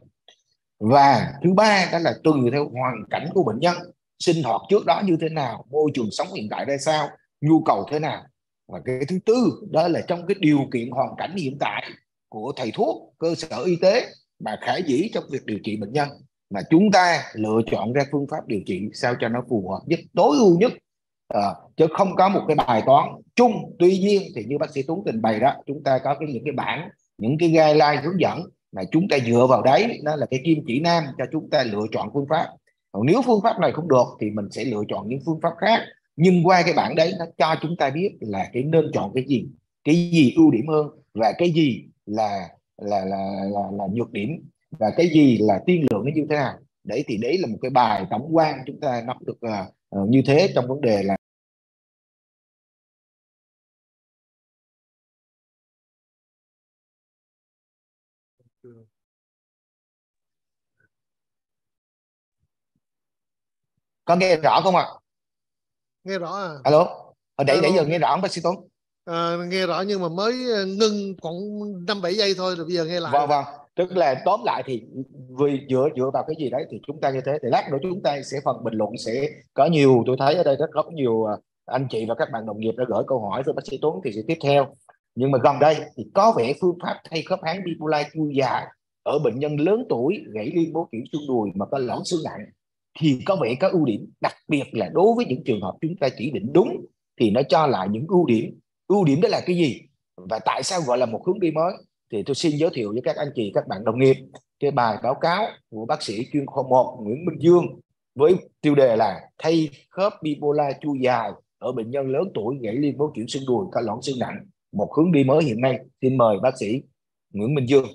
Và thứ ba đó là tùy theo hoàn cảnh của bệnh nhân, sinh hoạt trước đó như thế nào, môi trường sống hiện tại ra sao, nhu cầu thế nào. Và cái thứ tư đó là trong cái điều kiện hoàn cảnh hiện tại của thầy thuốc, cơ sở y tế mà khả dĩ trong việc điều trị bệnh nhân, mà chúng ta lựa chọn ra phương pháp điều trị sao cho nó phù hợp nhất, tối ưu nhất. À, chứ không có một cái bài toán chung. Tuy nhiên thì như bác sĩ Tuấn trình bày đó, chúng ta có cái những cái bảng, những cái guideline hướng dẫn mà chúng ta dựa vào đấy, đó là cái kim chỉ nam cho chúng ta lựa chọn phương pháp. Còn nếu phương pháp này không được thì mình sẽ lựa chọn những phương pháp khác, nhưng qua cái bảng đấy nó cho chúng ta biết là cái nên chọn cái gì, cái gì ưu điểm hơn và cái gì là là là là, là nhược điểm, và cái gì là tiên lượng nó như thế nào. Đấy thì đấy là một cái bài tổng quan chúng ta nắm được uh, như thế trong vấn đề là có nghe rõ không ạ? À? Nghe rõ à? Alo, ở đấy nãy giờ nghe rõ không bác sĩ Tuấn? À, nghe rõ nhưng mà mới ngưng khoảng năm bảy giây thôi rồi bây giờ nghe lại. Vâng vâng, tức là tóm lại thì vì dựa dựa vào cái gì đấy thì chúng ta như thế. Thì lát nữa chúng ta sẽ phần bình luận sẽ có nhiều, tôi thấy ở đây rất rất nhiều anh chị và các bạn đồng nghiệp đã gửi câu hỏi với bác sĩ Tuấn thì sẽ tiếp theo. Nhưng mà gần đây thì có vẻ phương pháp thay khớp háng bipolar chu dài ở bệnh nhân lớn tuổi gãy liên bố chuyển xương đùi mà có loãng xương nặng thì có vẻ có ưu điểm, đặc biệt là đối với những trường hợp chúng ta chỉ định đúng thì nó cho lại những ưu điểm. Ưu điểm đó là cái gì và tại sao gọi là một hướng đi mới? Thì tôi xin giới thiệu với các anh chị, các bạn đồng nghiệp cái bài báo cáo của bác sĩ chuyên khoa một Nguyễn Minh Dương với tiêu đề là thay khớp bipolar chu dài ở bệnh nhân lớn tuổi gãy liên bố chuyển xương đùi có loãng xương nặng, một hướng đi mới hiện nay. Xin mời bác sĩ Nguyễn Minh Dương.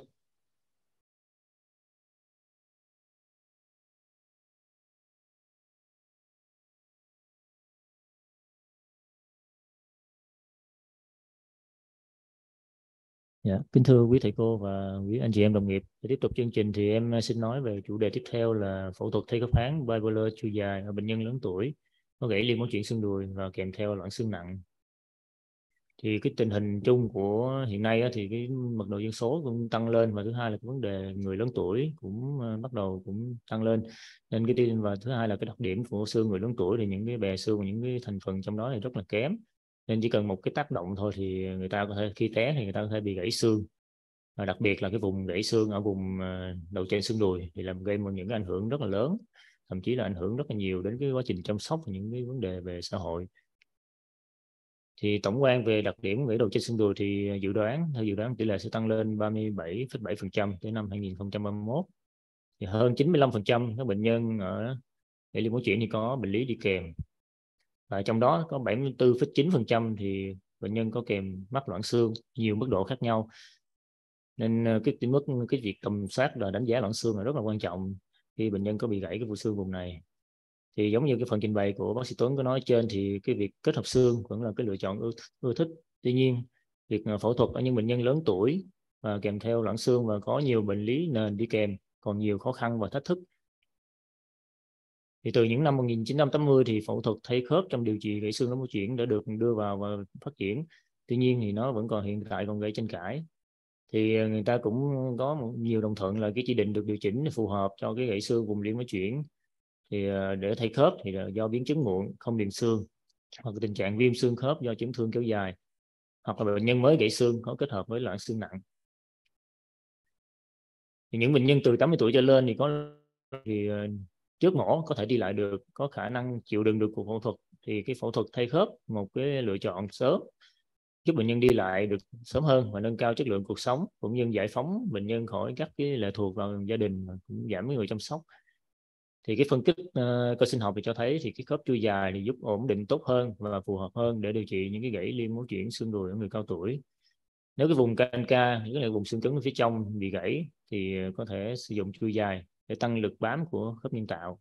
Dạ, kính thưa quý thầy cô và quý anh chị em đồng nghiệp, để tiếp tục chương trình thì em xin nói về chủ đề tiếp theo là phẫu thuật thay khớp háng bipolar chu dài ở bệnh nhân lớn tuổi có gãy liên bó chuyển xương đùi và kèm theo loãng xương nặng. Thì cái tình hình chung của hiện nay á, thì cái mật độ dân số cũng tăng lên, và thứ hai là cái vấn đề người lớn tuổi cũng uh, bắt đầu cũng tăng lên. Nên cái tin và thứ hai là cái đặc điểm của xương người lớn tuổi thì những cái bè xương và những cái thành phần trong đó thì rất là kém. Nên chỉ cần một cái tác động thôi thì người ta có thể, khi té thì người ta có thể bị gãy xương. Và đặc biệt là cái vùng gãy xương ở vùng uh, đầu trên xương đùi thì làm gây một những cái ảnh hưởng rất là lớn, thậm chí là ảnh hưởng rất là nhiều đến cái quá trình chăm sóc và những cái vấn đề về xã hội. Thì tổng quan về đặc điểm gãy đầu trên xương đùi thì dự đoán theo dự đoán tỷ lệ sẽ tăng lên ba mươi bảy phẩy bảy phần trăm tới năm hai nghìn không trăm ba mươi mốt. Thì hơn chín mươi lăm phần trăm các bệnh nhân ở gãy liên bó chuyển thì có bệnh lý đi kèm, và trong đó có bảy mươi tư phẩy chín phần trăm thì bệnh nhân có kèm mắc loãng xương nhiều mức độ khác nhau. Nên cái mức cái việc tầm soát và đánh giá loãng xương là rất là quan trọng khi bệnh nhân có bị gãy cái vụ xương vùng này. Thì giống như cái phần trình bày của bác sĩ Tuấn có nói trên thì cái việc kết hợp xương vẫn là cái lựa chọn ưa, ưa thích. Tuy nhiên việc phẫu thuật ở những bệnh nhân lớn tuổi và kèm theo loãng xương và có nhiều bệnh lý nền đi kèm còn nhiều khó khăn và thách thức. Thì từ những năm một nghìn chín trăm tám mươi thì phẫu thuật thay khớp trong điều trị gãy xương liên bó chuyển đã được đưa vào và phát triển. Tuy nhiên thì nó vẫn còn hiện tại còn gây tranh cãi. Thì người ta cũng có một nhiều đồng thuận là cái chỉ định được điều chỉnh phù hợp cho cái gãy xương vùng liên bó chuyển. Thì để thay khớp thì là do biến chứng muộn không liền xương, hoặc tình trạng viêm xương khớp do chấn thương kéo dài, hoặc là bệnh nhân mới gãy xương có kết hợp với loãng xương nặng. Thì những bệnh nhân từ tám mươi tuổi trở lên thì có thì trước mổ có thể đi lại được, có khả năng chịu đựng được cuộc phẫu thuật, thì cái phẫu thuật thay khớp một cái lựa chọn sớm giúp bệnh nhân đi lại được sớm hơn và nâng cao chất lượng cuộc sống, cũng như giải phóng bệnh nhân khỏi các cái lệ thuộc vào gia đình và cũng giảm cái người chăm sóc. Thì cái phân tích uh, cơ sinh học thì cho thấy thì cái khớp chu dài thì giúp ổn định tốt hơn và phù hợp hơn để điều trị những cái gãy liên bó chuyển xương đùi ở người cao tuổi. Nếu cái vùng canca, tức là vùng xương cứng ở phía trong bị gãy thì có thể sử dụng chu dài để tăng lực bám của khớp nhân tạo.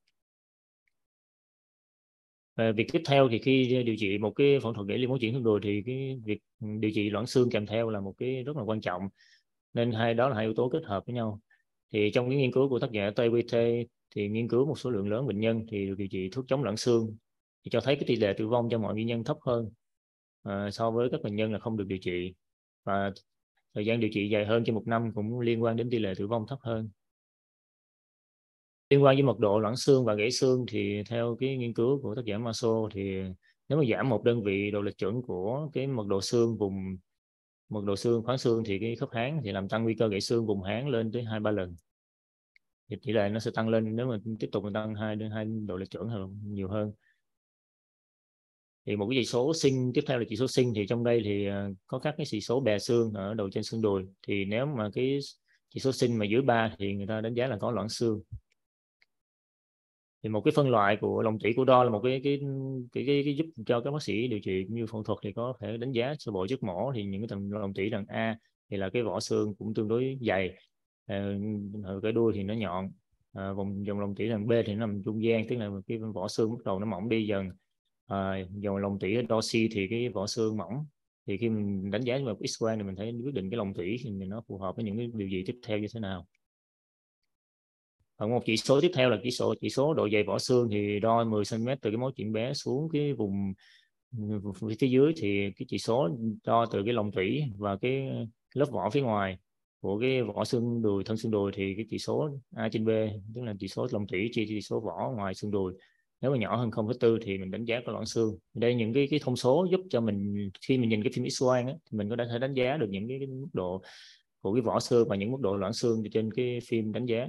Và việc tiếp theo thì khi điều trị một cái phẫu thuật gãy liên bó chuyển xương đùi thì cái việc điều trị loãng xương kèm theo là một cái rất là quan trọng. Nên hai đó là hai yếu tố kết hợp với nhau. Thì trong cái nghiên cứu của tác giả tê vê tê thì nghiên cứu một số lượng lớn bệnh nhân thì được điều trị thuốc chống loãng xương thì cho thấy cái tỷ lệ tử vong cho mọi nguyên nhân thấp hơn uh, so với các bệnh nhân là không được điều trị, và thời gian điều trị dài hơn trên một năm cũng liên quan đến tỷ lệ tử vong thấp hơn. Liên quan với mật độ loãng xương và gãy xương thì theo cái nghiên cứu của tác giả Maso thì nếu mà giảm một đơn vị độ lệch chuẩn của cái mật độ xương vùng mật độ xương khoáng xương thì cái khớp háng thì làm tăng nguy cơ gãy xương vùng háng lên tới hai ba lần. Thì tỷ lệ nó sẽ tăng lên nếu mà tiếp tục tăng hai đến hai độ lệch chuẩn hơn nhiều hơn. Thì một cái chỉ số sinh tiếp theo là chỉ số sinh, thì trong đây thì có các cái chỉ số bè xương ở đầu trên xương đùi, thì nếu mà cái chỉ số sinh mà dưới ba thì người ta đánh giá là có loãng xương. Thì một cái phân loại của lòng tủy của đo là một cái cái cái, cái, cái giúp cho các bác sĩ điều trị như phẫu thuật thì có thể đánh giá sơ bộ trước mổ. Thì những cái tầng lòng tủy đằng A thì là cái vỏ xương cũng tương đối dày, à, cái đuôi thì nó nhọn, à, vòng dòng lòng tủy đằng B thì nó nằm trung gian, tức là cái vỏ xương bắt đầu nó mỏng đi dần. À, dòng lòng tủy đo C thì cái vỏ xương mỏng. Thì khi mình đánh giá vào X-quang thì mình thấy quyết định cái lòng tủy thì nó phù hợp với những cái điều gì tiếp theo như thế nào. Còn một chỉ số tiếp theo là chỉ số chỉ số độ dày vỏ xương, thì đo mười xăng ti mét từ cái mối chuyển bé xuống cái vùng, vùng phía dưới, thì cái chỉ số đo từ cái lòng tủy và cái lớp vỏ phía ngoài của cái vỏ xương đùi, thân xương đùi, thì cái chỉ số A trên B, tức là chỉ số lòng tủy chia chỉ số vỏ ngoài xương đùi, Nếu mà nhỏ hơn không phẩy bốn thì mình đánh giá có loãng xương. Đây những cái cái thông số giúp cho mình khi mình nhìn cái phim X-quang á, thì mình có thể đánh giá được những cái, cái mức độ của cái vỏ xương và những mức độ loãng xương trên cái phim đánh giá.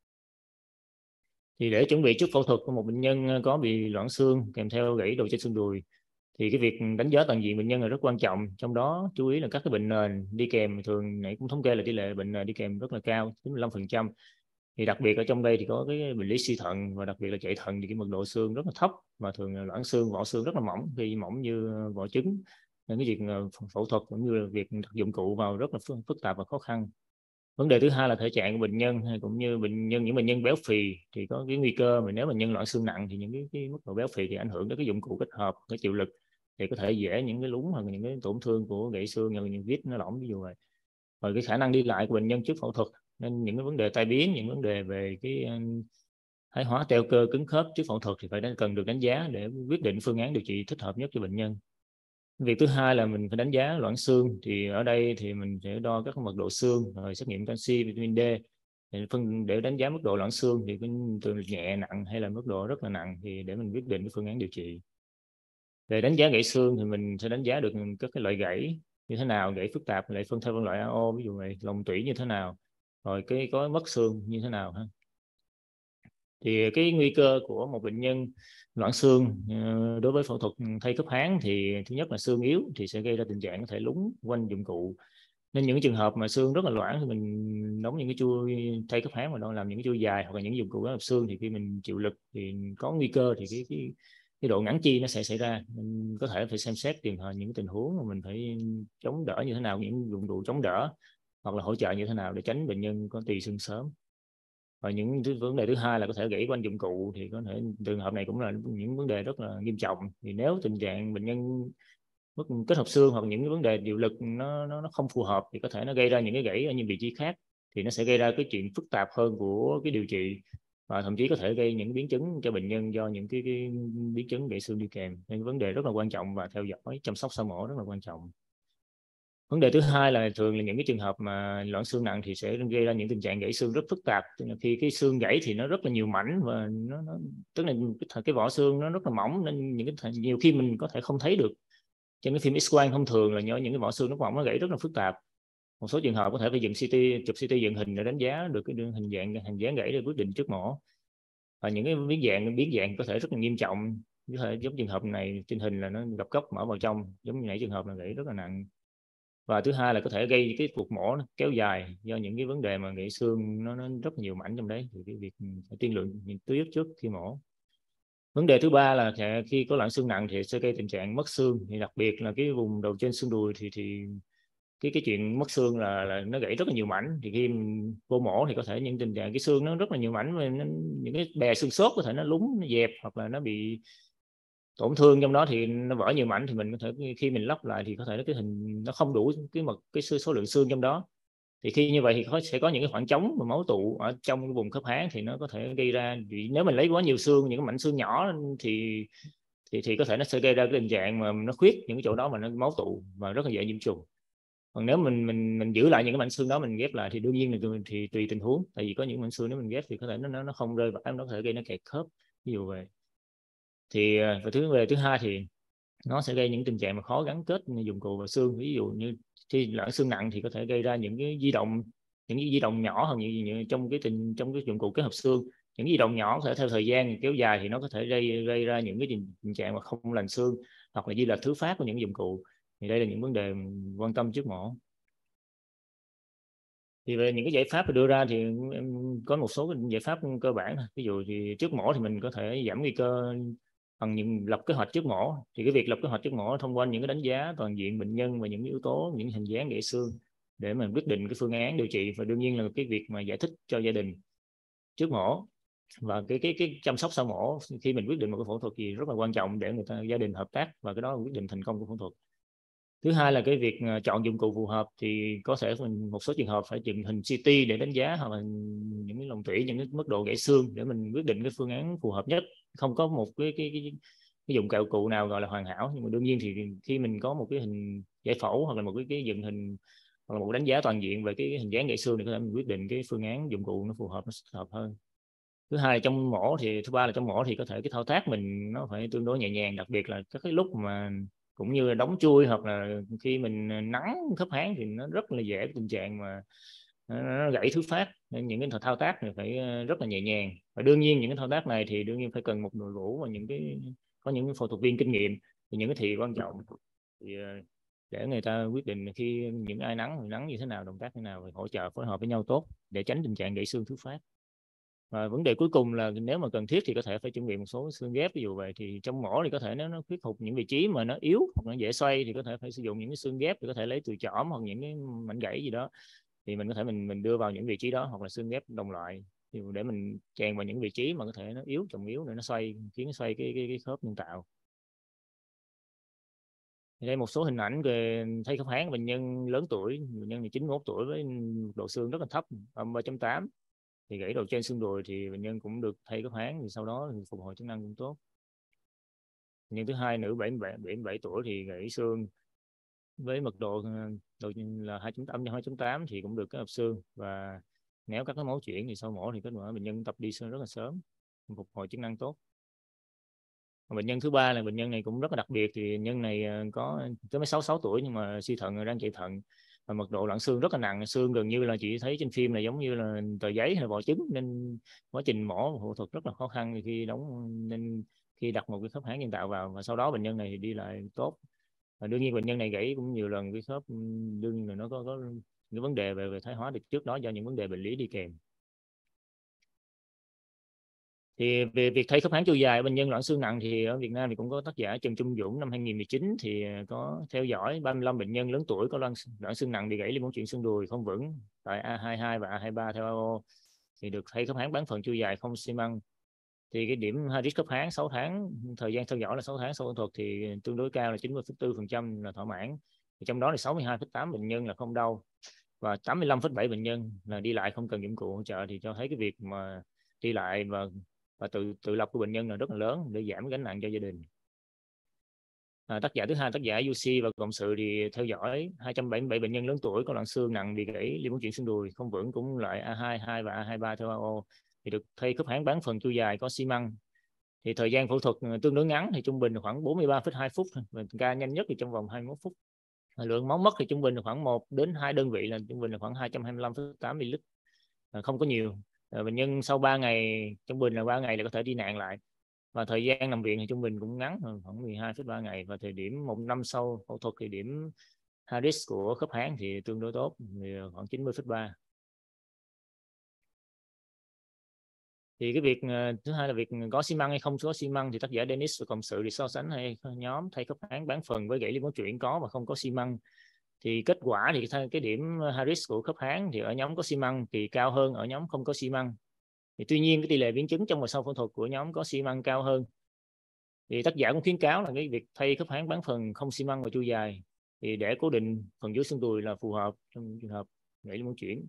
Thì để chuẩn bị trước phẫu thuật của một bệnh nhân có bị loãng xương kèm theo gãy đầu trên xương đùi thì cái việc đánh giá toàn diện bệnh nhân là rất quan trọng. Trong đó chú ý là các cái bệnh nền đi kèm, thường nãy cũng thống kê là tỷ lệ bệnh nền đi kèm rất là cao, chín mươi lăm phần trăm. Thì đặc biệt ở trong đây thì có cái bệnh lý suy thận và đặc biệt là chạy thận thì cái mật độ xương rất là thấp và thường là loãng xương, vỏ xương rất là mỏng, khi mỏng như vỏ trứng. Nên cái việc phẫu thuật cũng như là việc đặt dụng cụ vào rất là phức tạp và khó khăn. Vấn đề thứ hai là thể trạng của bệnh nhân hay cũng như bệnh nhân những bệnh nhân béo phì thì có cái nguy cơ, mà nếu bệnh nhân loãng xương nặng thì những cái, cái mức độ béo phì thì ảnh hưởng đến cái dụng cụ kết hợp, cái chịu lực thì có thể dễ những cái lún hoặc những cái tổn thương của gãy xương, như những vết nó lỏng ví dụ vậy. Rồi cái khả năng đi lại của bệnh nhân trước phẫu thuật, nên những cái vấn đề tai biến, những vấn đề về cái thoái hóa teo cơ cứng khớp trước phẫu thuật thì phải cần được đánh giá để quyết định phương án điều trị thích hợp nhất cho bệnh nhân. Việc thứ hai là mình phải đánh giá loãng xương, thì ở đây thì mình sẽ đo các mật độ xương, rồi xét nghiệm canxi, vitamin D để, phân, để đánh giá mức độ loãng xương thì từ nhẹ, nặng hay là mức độ rất là nặng thì để mình quyết định cái phương án điều trị. Để đánh giá gãy xương thì mình sẽ đánh giá được các cái loại gãy như thế nào, gãy phức tạp lại phân theo phân loại a o, ví dụ vậy, lòng tủy như thế nào, rồi cái có mất xương như thế nào ha. Thì cái nguy cơ của một bệnh nhân loãng xương đối với phẫu thuật thay khớp háng thì thứ nhất là xương yếu thì sẽ gây ra tình trạng có thể lún quanh dụng cụ. Nên những trường hợp mà xương rất là loãng thì mình đóng những cái chui thay khớp háng mà đó làm những cái chui dài hoặc là những dụng cụ kết hợp xương, thì khi mình chịu lực thì có nguy cơ thì cái cái cái độ ngắn chi nó sẽ xảy ra. Mình có thể phải xem xét tiền hình những cái tình huống mà mình phải chống đỡ như thế nào, những dụng cụ chống đỡ hoặc là hỗ trợ như thế nào để tránh bệnh nhân có tì xương sớm. Và những vấn đề thứ hai là có thể gãy quanh dụng cụ, thì có thể trường hợp này cũng là những vấn đề rất là nghiêm trọng. Thì nếu tình trạng bệnh nhân mất kết hợp xương hoặc những cái vấn đề điều lực nó, nó nó không phù hợp thì có thể nó gây ra những cái gãy ở những vị trí khác, thì nó sẽ gây ra cái chuyện phức tạp hơn của cái điều trị và thậm chí có thể gây những biến chứng cho bệnh nhân do những cái, cái biến chứng gãy xương đi kèm. Nên vấn đề rất là quan trọng và theo dõi chăm sóc sau mổ rất là quan trọng. Vấn đề thứ hai là thường là những cái trường hợp mà loãng xương nặng thì sẽ gây ra những tình trạng gãy xương rất phức tạp. Tức là khi cái xương gãy thì nó rất là nhiều mảnh và nó, nó tức là cái, cái vỏ xương nó rất là mỏng, nên những cái nhiều khi mình có thể không thấy được. Trên cái phim X-quang thông thường là nhớ những cái vỏ xương nó mỏng, nó gãy rất là phức tạp. Một số trường hợp có thể phải dựng xê tê, chụp xê tê dựng hình để đánh giá được cái hình dạng hình dáng gãy để quyết định trước mổ. Và những cái biến dạng biến dạng có thể rất là nghiêm trọng, có thể giống trường hợp này trên hình là nó gặp góc mở vào trong, giống như nãy trường hợp là gãy rất là nặng. Và thứ hai là có thể gây cái cuộc mổ nó kéo dài do những cái vấn đề mà gãy xương nó, nó rất nhiều mảnh trong đấy, thì cái việc phải tiên lượng tuyết trước khi mổ. Vấn đề thứ ba là khi có loãng xương nặng thì sẽ gây tình trạng mất xương, thì đặc biệt là cái vùng đầu trên xương đùi thì thì cái cái chuyện mất xương là, là nó gãy rất là nhiều mảnh. Thì khi vô mổ thì có thể những tình trạng cái xương nó rất là nhiều mảnh, và nó, những cái bè xương xốp có thể nó lún, nó dẹp hoặc là nó bị tổn thương trong đó thì nó vỡ nhiều mảnh, thì mình có thể khi mình lắp lại thì có thể cái hình nó không đủ cái mật cái số lượng xương trong đó. Thì khi như vậy thì có, sẽ có những cái khoảng trống và máu tụ ở trong cái vùng khớp háng, thì nó có thể gây ra, nếu mình lấy quá nhiều xương, những cái mảnh xương nhỏ thì thì thì có thể nó sẽ gây ra cái tình trạng mà nó khuyết những cái chỗ đó mà nó máu tụ và rất là dễ nhiễm trùng. Còn nếu mình mình mình giữ lại những cái mảnh xương đó mình ghép lại thì đương nhiên là thì tùy tình huống, tại vì có những mảnh xương nếu mình ghép thì có thể nó nó không rơi vào, nó có thể gây nó kẹt khớp ví dụ vậy. Thì và thứ về thứ hai thì nó sẽ gây những tình trạng mà khó gắn kết dụng cụ và xương. Ví dụ như khi loãng xương nặng thì có thể gây ra những cái di động những cái di động nhỏ hơn như, như trong cái tình trong cái dụng cụ kết hợp xương. Những di động nhỏ có thể theo thời gian kéo dài thì nó có thể gây gây ra những cái tình, tình trạng mà không lành xương hoặc là di lệch thứ phát của những dụng cụ. Thì đây là những vấn đề quan tâm trước mổ. Thì về những cái giải pháp đưa ra thì em có một số giải pháp cơ bản. Ví dụ thì trước mổ thì mình có thể giảm nguy cơ bằng những lập kế hoạch trước mổ. Thì cái việc lập kế hoạch trước mổ thông qua những cái đánh giá toàn diện bệnh nhân và những yếu tố, những hình dáng gãy xương để mình quyết định cái phương án điều trị, và đương nhiên là cái việc mà giải thích cho gia đình trước mổ và cái cái cái chăm sóc sau mổ khi mình quyết định một cái phẫu thuật gì rất là quan trọng để người ta gia đình hợp tác, và cái đó là quyết định thành công của phẫu thuật. Thứ hai là cái việc chọn dụng cụ phù hợp, thì có thể một số trường hợp phải chụp hình xê tê để đánh giá hoặc là những cái lòng tủy, những cái mức độ gãy xương để mình quyết định cái phương án phù hợp nhất. Không có một cái cái cái, cái dụng cụ cụ nào gọi là hoàn hảo, nhưng mà đương nhiên thì khi mình có một cái hình giải phẫu hoặc là một cái cái dựng hình hoặc là một đánh giá toàn diện về cái hình dáng gãy xương thì có thể mình quyết định cái phương án dụng cụ nó phù hợp, nó hợp hơn. Thứ hai là trong mổ thì thứ ba là trong mổ thì có thể cái thao tác mình nó phải tương đối nhẹ nhàng, đặc biệt là các cái lúc mà cũng như là đóng chui hoặc là khi mình nắng khớp háng thì nó rất là dễ cái tình trạng mà nó gãy thứ phát, nên những cái thao tác này phải rất là nhẹ nhàng. Và đương nhiên những cái thao tác này thì đương nhiên phải cần một đội ngũ và những cái có những cái phẫu thuật viên kinh nghiệm, thì những cái thì quan trọng thì để người ta quyết định khi những ai nắng thì nắng như thế nào, động tác thế nào, hỗ trợ phối hợp với nhau tốt để tránh tình trạng gãy xương thứ phát. Và vấn đề cuối cùng là nếu mà cần thiết thì có thể phải chuẩn bị một số xương ghép, ví dụ vậy thì trong mổ thì có thể nếu nó khuyết hụt những vị trí mà nó yếu hoặc nó dễ xoay thì có thể phải sử dụng những cái xương ghép, thì có thể lấy từ chỏm hoặc những cái mảnh gãy gì đó thì mình có thể mình mình đưa vào những vị trí đó, hoặc là xương ghép đồng loại thì để mình chèn vào những vị trí mà có thể nó yếu, trọng yếu để nó xoay, khiến nó xoay cái cái, cái khớp nhân tạo. Đây một số hình ảnh về thay khớp háng bệnh nhân lớn tuổi, bệnh nhân này chín mươi mốt tuổi với độ xương rất là thấp, âm ba chấm tám, thì gãy đầu trên xương đùi thì bệnh nhân cũng được thay khớp háng, thì sau đó thì phục hồi chức năng cũng tốt. Bệnh nhân thứ hai nữ bảy mươi bảy tuổi thì gãy xương với mật độ, độ là hai chấm tám hai chấm tám thì cũng được cái hợp xương, và nếu các cái máu chuyển thì sau mổ thì kết quả bệnh nhân tập đi xương rất là sớm, phục hồi chức năng tốt. Bệnh nhân thứ ba là bệnh nhân này cũng rất là đặc biệt, thì bệnh nhân này có tới mấy sáu mươi sáu tuổi nhưng mà suy thận, đang chạy thận và mật độ loãng xương rất là nặng, xương gần như là chị thấy trên phim là giống như là tờ giấy hay là vỏ trứng, nên quá trình mổ phẫu thuật rất là khó khăn khi đóng, nên khi đặt một cái khớp háng nhân tạo vào, và sau đó bệnh nhân này thì đi lại tốt. Và đương nhiên bệnh nhân này gãy cũng nhiều lần cái khớp, đương nhiên là nó có có những vấn đề về về thoái hóa được trước đó do những vấn đề bệnh lý đi kèm. Thì về việc thay khớp háng chu dài bệnh nhân loãng xương nặng thì ở Việt Nam thì cũng có tác giả Trần Trung Dũng năm hai nghìn mười chín thì có theo dõi ba mươi lăm bệnh nhân lớn tuổi có loãng, loãng xương nặng bị gãy liên môn chuyển xương đùi không vững tại A hai mươi hai và A hai mươi ba theo a o, thì được thay khớp háng bán phần chu dài không xi măng. Thì cái điểm Harris khớp háng sáu tháng, thời gian theo dõi là sáu tháng sau phẫu thuật thì tương đối cao là chín mươi phẩy bốn phần trăm là thỏa mãn. Thì trong đó là sáu mươi hai phẩy tám bệnh nhân là không đau và tám mươi lăm phẩy bảy bệnh nhân là đi lại không cần dụng cụ hỗ trợ, thì cho thấy cái việc mà đi lại và và tự tự lập của bệnh nhân là rất là lớn để giảm gánh nặng cho gia đình. À, tác giả thứ hai, tác giả u xê và cộng sự thì theo dõi hai trăm bảy mươi bảy bệnh nhân lớn tuổi có loãng xương nặng bị gãy liên môn chuyển xương đùi không vững cũng loại A hai mươi hai và A hai mươi ba theo a o, thì được thay khớp háng bán phần chu dài có xi măng. Thì thời gian phẫu thuật tương đối ngắn, thì trung bình khoảng bốn mươi ba phẩy hai phút, và ca nhanh nhất thì trong vòng hai mươi mốt phút. Lượng máu mất thì trung bình là khoảng một đến hai đơn vị, là trung bình là khoảng hai trăm hai mươi lăm phẩy tám mi li lít, không có nhiều. Bệnh nhân sau ba ngày, trung bình là ba ngày là có thể đi nạn lại, và thời gian nằm viện thì trung bình cũng ngắn, khoảng mười hai phẩy ba ngày, và thời điểm một năm sau phẫu thuật thì điểm Harris của khớp háng thì tương đối tốt, thì khoảng chín mươi phẩy ba. Thì cái việc thứ hai là việc có xi măng hay không có xi măng, thì tác giả Dennis và cộng sự thì so sánh hay nhóm thay khớp háng bán phần với gãy liên môn chuyển có và không có xi măng. Thì kết quả thì cái điểm Harris của khớp háng thì ở nhóm có xi măng thì cao hơn ở nhóm không có xi măng. Thì tuy nhiên cái tỷ lệ biến chứng trong và sau phẫu thuật của nhóm có xi măng cao hơn. Thì tác giả cũng khuyến cáo là cái việc thay khớp háng bán phần không xi măng và chu dài thì để cố định phần dưới xương đùi là phù hợp trong trường hợp gãy liên môn chuyển.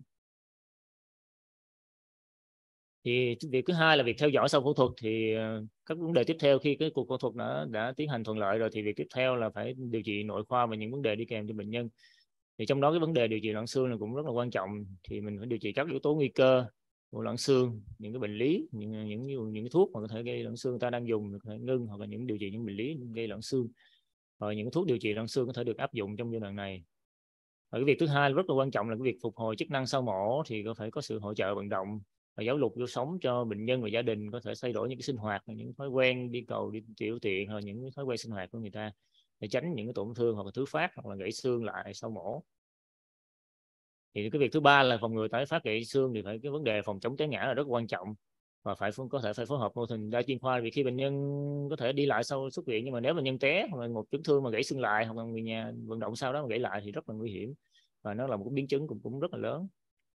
Thì việc thứ hai là việc theo dõi sau phẫu thuật, thì các vấn đề tiếp theo khi cái cuộc phẫu thuật đã đã tiến hành thuận lợi rồi thì việc tiếp theo là phải điều trị nội khoa và những vấn đề đi kèm cho bệnh nhân. Thì trong đó cái vấn đề điều trị loãng xương là cũng rất là quan trọng, thì mình phải điều trị các yếu tố nguy cơ của loãng xương, những cái bệnh lý, những những những, những cái thuốc mà có thể gây loãng xương ta đang dùng có thể ngưng, hoặc là những điều trị những bệnh lý gây loãng xương, rồi những thuốc điều trị loãng xương có thể được áp dụng trong giai đoạn này. Và cái việc thứ hai rất là quan trọng là cái việc phục hồi chức năng sau mổ, thì có phải có sự hỗ trợ vận động và giáo dục vô sống cho bệnh nhân và gia đình, có thể thay đổi những cái sinh hoạt, những thói quen đi cầu, đi tiểu tiện, hoặc những cái thói quen sinh hoạt của người ta để tránh những cái tổn thương hoặc là thứ phát hoặc là gãy xương lại sau mổ. Thì cái việc thứ ba là phòng ngừa tái phát gãy xương, thì phải cái vấn đề phòng chống té ngã là rất quan trọng, và phải có thể phải phối hợp mô hình đa chuyên khoa, vì khi bệnh nhân có thể đi lại sau xuất viện, nhưng mà nếu bệnh nhân té hoặc là một chấn thương mà gãy xương lại, hoặc là người nhà vận động sau đó mà gãy lại thì rất là nguy hiểm, và nó là một biến chứng cũng cũng rất là lớn.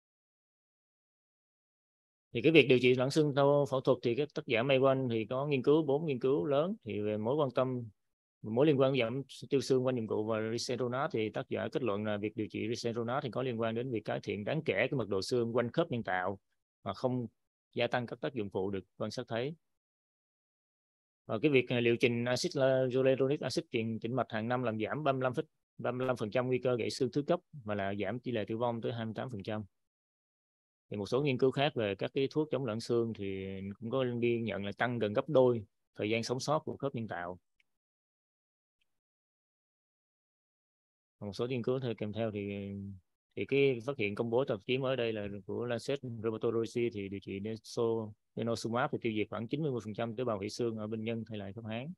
Thì cái việc điều trị loãng xương sau phẫu thuật thì các tác giả Maywan thì có nghiên cứu bốn nghiên cứu lớn, thì về mối quan tâm mối liên quan giảm tiêu xương quanh dụng cụ và Risenronat, thì tác giả kết luận là việc điều trị Risenronat thì có liên quan đến việc cải thiện đáng kể cái mật độ xương quanh khớp nhân tạo mà không gia tăng các tác dụng phụ được quan sát thấy. Và cái việc liệu trình axit hyaluronic acid truyền tĩnh mạch hàng năm làm giảm ba mươi lăm phần trăm nguy cơ gãy xương thứ cấp, và là giảm tỷ lệ tử vong tới hai mươi tám phần trăm. Thì một số nghiên cứu khác về các cái thuốc chống loãng xương thì cũng có ghi nhận là tăng gần gấp đôi thời gian sống sót của khớp nhân tạo. Một số nghiên cứu kèm theo thì thì cái phát hiện công bố tạp chí mới đây là của Lancet Rheumatology thì điều trị denosumab thì tiêu diệt khoảng chín mươi phần trăm tế bào gãy xương ở bệnh nhân thay lại khớp háng.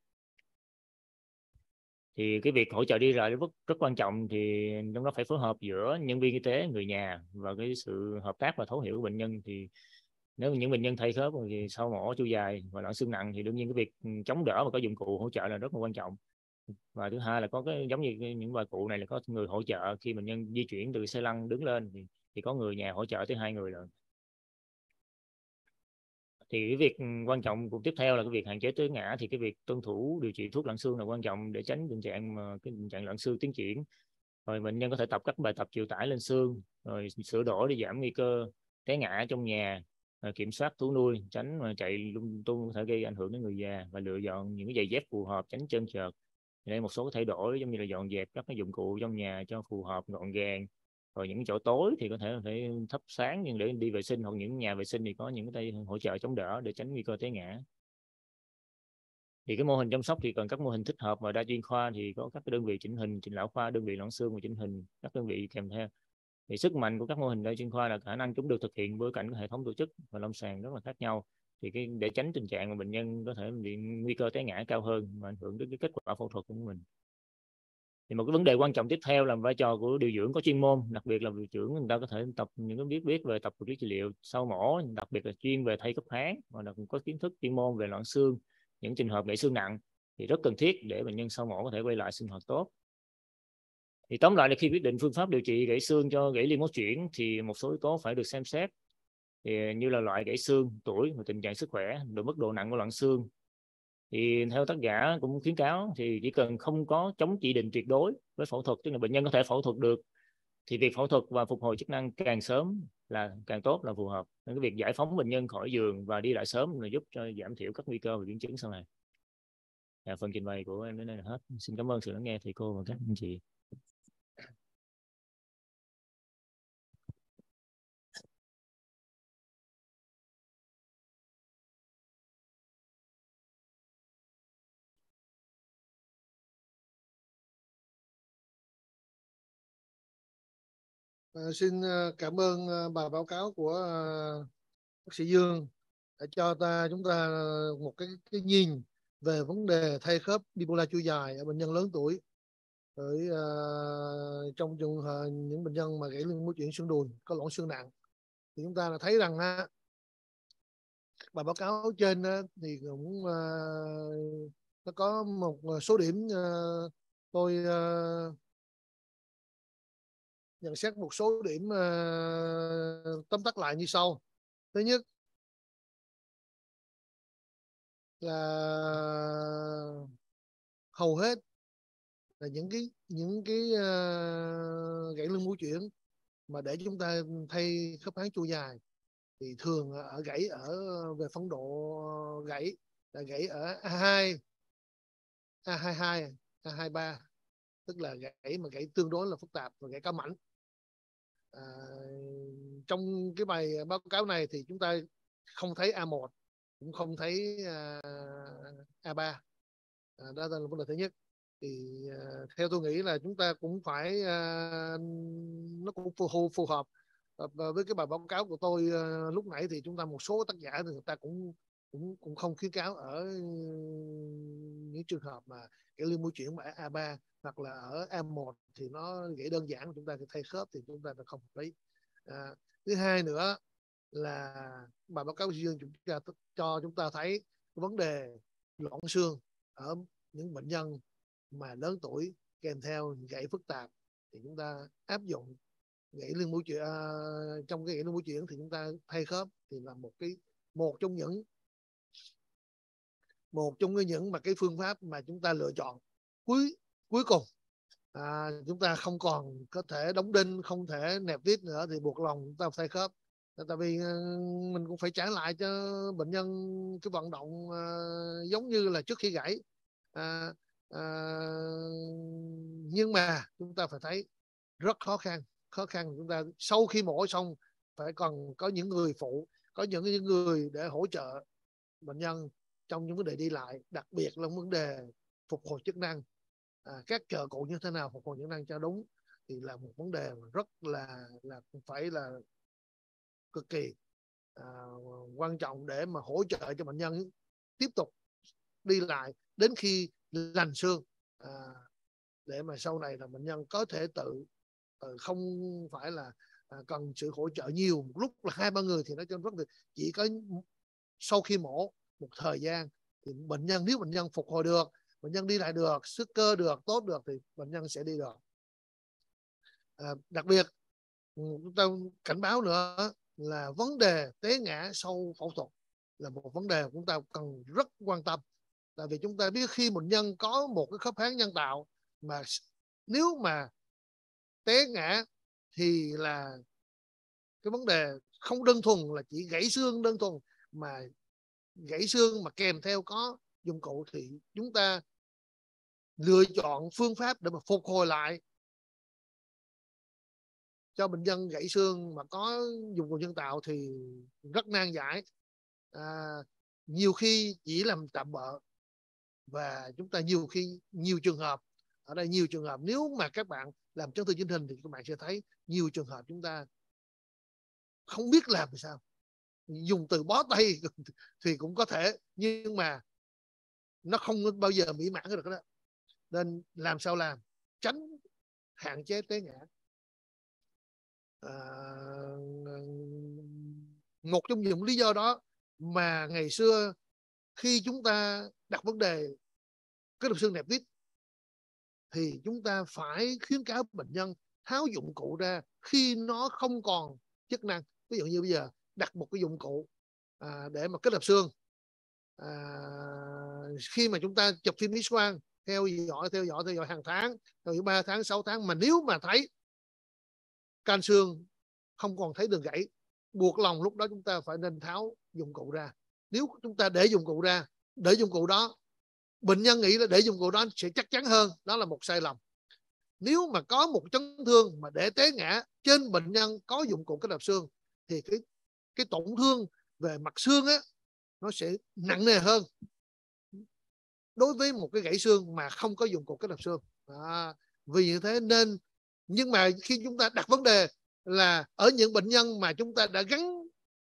Thì cái việc hỗ trợ đi lại rất rất quan trọng, thì trong đó phải phối hợp giữa nhân viên y tế, người nhà và cái sự hợp tác và thấu hiểu của bệnh nhân. Thì nếu những bệnh nhân thay khớp thì sau mổ chu dài và loãng xương nặng thì đương nhiên cái việc chống đỡ và có dụng cụ hỗ trợ là rất là quan trọng. Và thứ hai là có cái giống như những bà cụ này là có người hỗ trợ khi bệnh nhân di chuyển từ xe lăn đứng lên thì, thì có người nhà hỗ trợ tới hai người rồi. Thì cái việc quan trọng cũng tiếp theo là cái việc hạn chế té ngã. Thì cái việc tuân thủ điều trị thuốc loãng xương là quan trọng để tránh tình trạng mà cái tình trạng loãng xương tiến triển. Rồi bệnh nhân có thể tập các bài tập chịu tải lên xương, rồi sửa đổi để giảm nguy cơ té ngã trong nhà, rồi kiểm soát thú nuôi, tránh mà chạy lung tung có thể gây ảnh hưởng đến người già, và lựa chọn những cái giày dép phù hợp tránh trơn trượt. Đây một số thay đổi giống như là dọn dẹp các cái dụng cụ trong nhà cho phù hợp gọn gàng. Rồi những chỗ tối thì có thể phải thắp sáng nhưng để đi vệ sinh, hoặc những nhà vệ sinh thì có những cái tay hỗ trợ chống đỡ để tránh nguy cơ té ngã. Thì cái mô hình chăm sóc thì cần các mô hình thích hợp và đa chuyên khoa, thì có các cái đơn vị chỉnh hình, chỉnh lão khoa, đơn vị loãng xương và chỉnh hình, các đơn vị kèm theo. Thì sức mạnh của các mô hình đa chuyên khoa là khả năng chúng được thực hiện với cảnh hệ thống tổ chức và lâm sàng rất là khác nhau. Thì cái để tránh tình trạng mà bệnh nhân có thể bị nguy cơ té ngã cao hơn mà ảnh hưởng đến cái kết quả phẫu thuật của mình. Thì một cái vấn đề quan trọng tiếp theo là vai trò của điều dưỡng có chuyên môn, đặc biệt là điều dưỡng người ta có thể tập những cái biết biết về tập vật lý trị liệu sau mổ, đặc biệt là chuyên về thay khớp háng và là có kiến thức chuyên môn về loãng xương, những trường hợp gãy xương nặng thì rất cần thiết để bệnh nhân sau mổ có thể quay lại sinh hoạt tốt. Thì tóm lại là khi quyết định phương pháp điều trị gãy xương cho gãy liên mô chuyển thì một số yếu tố phải được xem xét, thì như là loại gãy xương, tuổi và tình trạng sức khỏe, độ mức độ nặng của loãng xương. Thì theo tác giả cũng khuyến cáo thì chỉ cần không có chống chỉ định tuyệt đối với phẫu thuật, tức là bệnh nhân có thể phẫu thuật được, thì việc phẫu thuật và phục hồi chức năng càng sớm là càng tốt, là phù hợp. Nên cái việc giải phóng bệnh nhân khỏi giường và đi lại sớm là giúp cho giảm thiểu các nguy cơ và biến chứng sau này. Dạ, phần trình bày của em đến đây là hết. Xin cảm ơn sự lắng nghe thầy cô và các anh chị. À, xin cảm ơn bài báo cáo của bác sĩ Dương đã cho ta chúng ta một cái, cái nhìn về vấn đề thay khớp bipolar chu dài ở bệnh nhân lớn tuổi. Ở uh, trong trường hợp những bệnh nhân mà gãy lưng mô chuyển xương đùi có loãng xương nặng thì chúng ta là thấy rằng á, bài báo cáo trên á, thì cũng uh, nó có một số điểm uh, tôi uh, nhận xét một số điểm uh, tóm tắt lại như sau. Thứ nhất là hầu hết là những cái những cái uh, gãy lưng mô chuyển mà để chúng ta thay khớp háng chu dài thì thường ở gãy ở về phân độ gãy là gãy ở A hai, A hai mươi hai, A hai mươi ba, tức là gãy mà gãy tương đối là phức tạp và gãy cá mảnh. À, trong cái bài báo cáo này thì chúng ta không thấy A một, cũng không thấy uh, A ba. À, đó là vấn đề thứ nhất. Thì uh, theo tôi nghĩ là chúng ta cũng phải uh, nó cũng phù, phù hợp và với cái bài báo cáo của tôi uh, lúc nãy thì chúng ta một số tác giả thì người ta cũng cũng cũng không khuyến cáo ở những trường hợp mà cái liên mô chuyển mà A ba hoặc là ở A một thì nó gãy đơn giản, chúng ta thay khớp thì chúng ta không hợp lý. À, thứ hai nữa là bài báo cáo riêng chúng ta cho chúng ta thấy vấn đề loãng xương ở những bệnh nhân mà lớn tuổi kèm theo gãy phức tạp thì chúng ta áp dụng gãy lưng mũi chuyển uh, trong cái gãy lưng mũi chuyển thì chúng ta thay khớp thì là một cái một trong những một trong những mà cái phương pháp mà chúng ta lựa chọn cuối cuối cùng. À, chúng ta không còn có thể đóng đinh, không thể nẹp vít nữa thì buộc lòng chúng ta thay khớp. Tại vì uh, mình cũng phải trả lại cho bệnh nhân cái vận động uh, giống như là trước khi gãy. À, à, nhưng mà chúng ta phải thấy rất khó khăn. Khó khăn chúng ta sau khi mổ xong phải còn có những người phụ, có những những người để hỗ trợ bệnh nhân trong những vấn đề đi lại, đặc biệt là vấn đề phục hồi chức năng. À, các trợ cụ như thế nào phục hồi chức năng cho đúng thì là một vấn đề rất là là phải là cực kỳ à, quan trọng để mà hỗ trợ cho bệnh nhân tiếp tục đi lại đến khi lành xương, à, để mà sau này là bệnh nhân có thể tự không phải là à, cần sự hỗ trợ nhiều, một lúc là hai ba người thì nó trên rất là chỉ có sau khi mổ một thời gian thì bệnh nhân, nếu bệnh nhân phục hồi được, bệnh nhân đi lại được, sức cơ được, tốt được thì bệnh nhân sẽ đi được. À, đặc biệt chúng ta cảnh báo nữa là vấn đề té ngã sau phẫu thuật là một vấn đề chúng ta cần rất quan tâm. Tại vì chúng ta biết khi bệnh nhân có một cái khớp háng nhân tạo mà nếu mà té ngã thì là cái vấn đề không đơn thuần là chỉ gãy xương đơn thuần, mà gãy xương mà kèm theo có dụng cụ thì chúng ta lựa chọn phương pháp để mà phục hồi lại cho bệnh nhân gãy xương mà có dụng cụ nhân tạo thì rất nan giải. À, nhiều khi chỉ làm tạm bợ, và chúng ta nhiều khi nhiều trường hợp ở đây nhiều trường hợp nếu mà các bạn làm chấn thương chỉnh hình thì các bạn sẽ thấy nhiều trường hợp chúng ta không biết làm sao, dùng từ bó tay thì cũng có thể, nhưng mà nó không bao giờ mỹ mãn được đó. Nên làm sao làm tránh hạn chế té ngã. À, một trong những lý do đó mà ngày xưa khi chúng ta đặt vấn đề kết hợp xương nẹp vít thì chúng ta phải khuyến cáo bệnh nhân tháo dụng cụ ra khi nó không còn chức năng. Ví dụ như bây giờ đặt một cái dụng cụ à, để mà kết hợp xương, à, khi mà chúng ta chụp phim X-quang theo dõi theo dõi theo dõi hàng tháng, theo dõi ba tháng sáu tháng, mà nếu mà thấy can xương không còn thấy đường gãy, buộc lòng lúc đó chúng ta phải nên tháo dụng cụ ra. Nếu chúng ta để dụng cụ ra, để dụng cụ đó, bệnh nhân nghĩ là để dụng cụ đó sẽ chắc chắn hơn, đó là một sai lầm. Nếu mà có một chấn thương mà để té ngã trên bệnh nhân có dụng cụ kết hợp xương thì cái cái tổn thương về mặt xương á nó sẽ nặng nề hơn đối với một cái gãy xương mà không có dụng cụ kết hợp xương. À, vì như thế nên, nhưng mà khi chúng ta đặt vấn đề là ở những bệnh nhân mà chúng ta đã gắn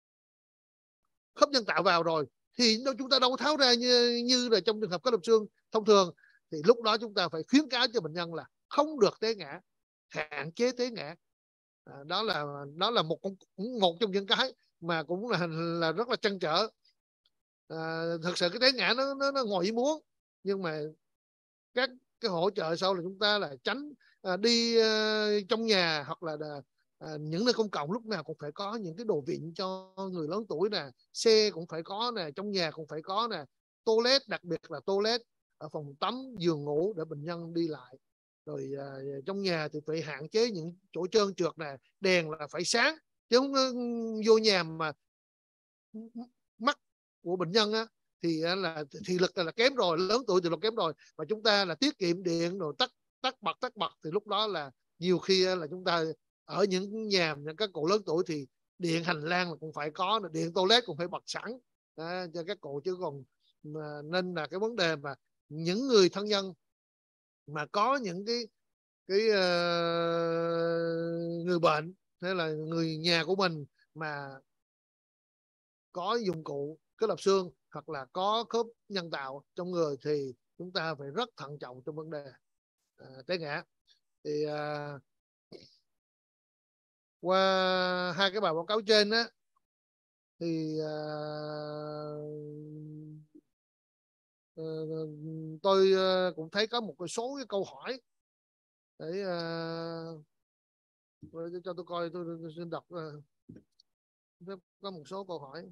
khớp nhân tạo vào rồi thì chúng ta đâu có tháo ra như, như là trong trường hợp kết hợp xương thông thường, thì lúc đó chúng ta phải khuyến cáo cho bệnh nhân là không được té ngã, hạn chế té ngã. À, đó là đó là một một trong những cái mà cũng là là rất là trăn trở. À, thật sự cái té ngã nó nó, nó ngoài ý muốn, nhưng mà các cái hỗ trợ sau là chúng ta là tránh à, đi à, trong nhà hoặc là à, những nơi công cộng lúc nào cũng phải có những cái đồ viện cho người lớn tuổi nè, xe cũng phải có nè, trong nhà cũng phải có nè, toilet, đặc biệt là toilet ở phòng tắm, giường ngủ để bệnh nhân đi lại. Rồi à, trong nhà thì phải hạn chế những chỗ trơn trượt nè, đèn là phải sáng, chứ không vô nhà mà mắt của bệnh nhân á thì là thị lực là kém rồi, lớn tuổi thì lực kém rồi, và chúng ta là tiết kiệm điện rồi tắt tắt bật tắt bật thì lúc đó là nhiều khi là chúng ta ở những nhà những các cụ lớn tuổi thì điện hành lang là cũng phải có, điện toilet cũng phải bật sẵn à, cho các cụ, chứ còn mà, nên là cái vấn đề mà những người thân nhân mà có những cái cái uh, người bệnh hay là người nhà của mình mà có dụng cụ kết hợp xương hoặc là có khớp nhân tạo trong người thì chúng ta phải rất thận trọng trong vấn đề à, té ngã. Thì à, qua hai cái bài báo cáo trên á thì à, tôi cũng thấy có một số cái câu hỏi để à, cho tôi coi, tôi, tôi xin đọc có một số câu hỏi.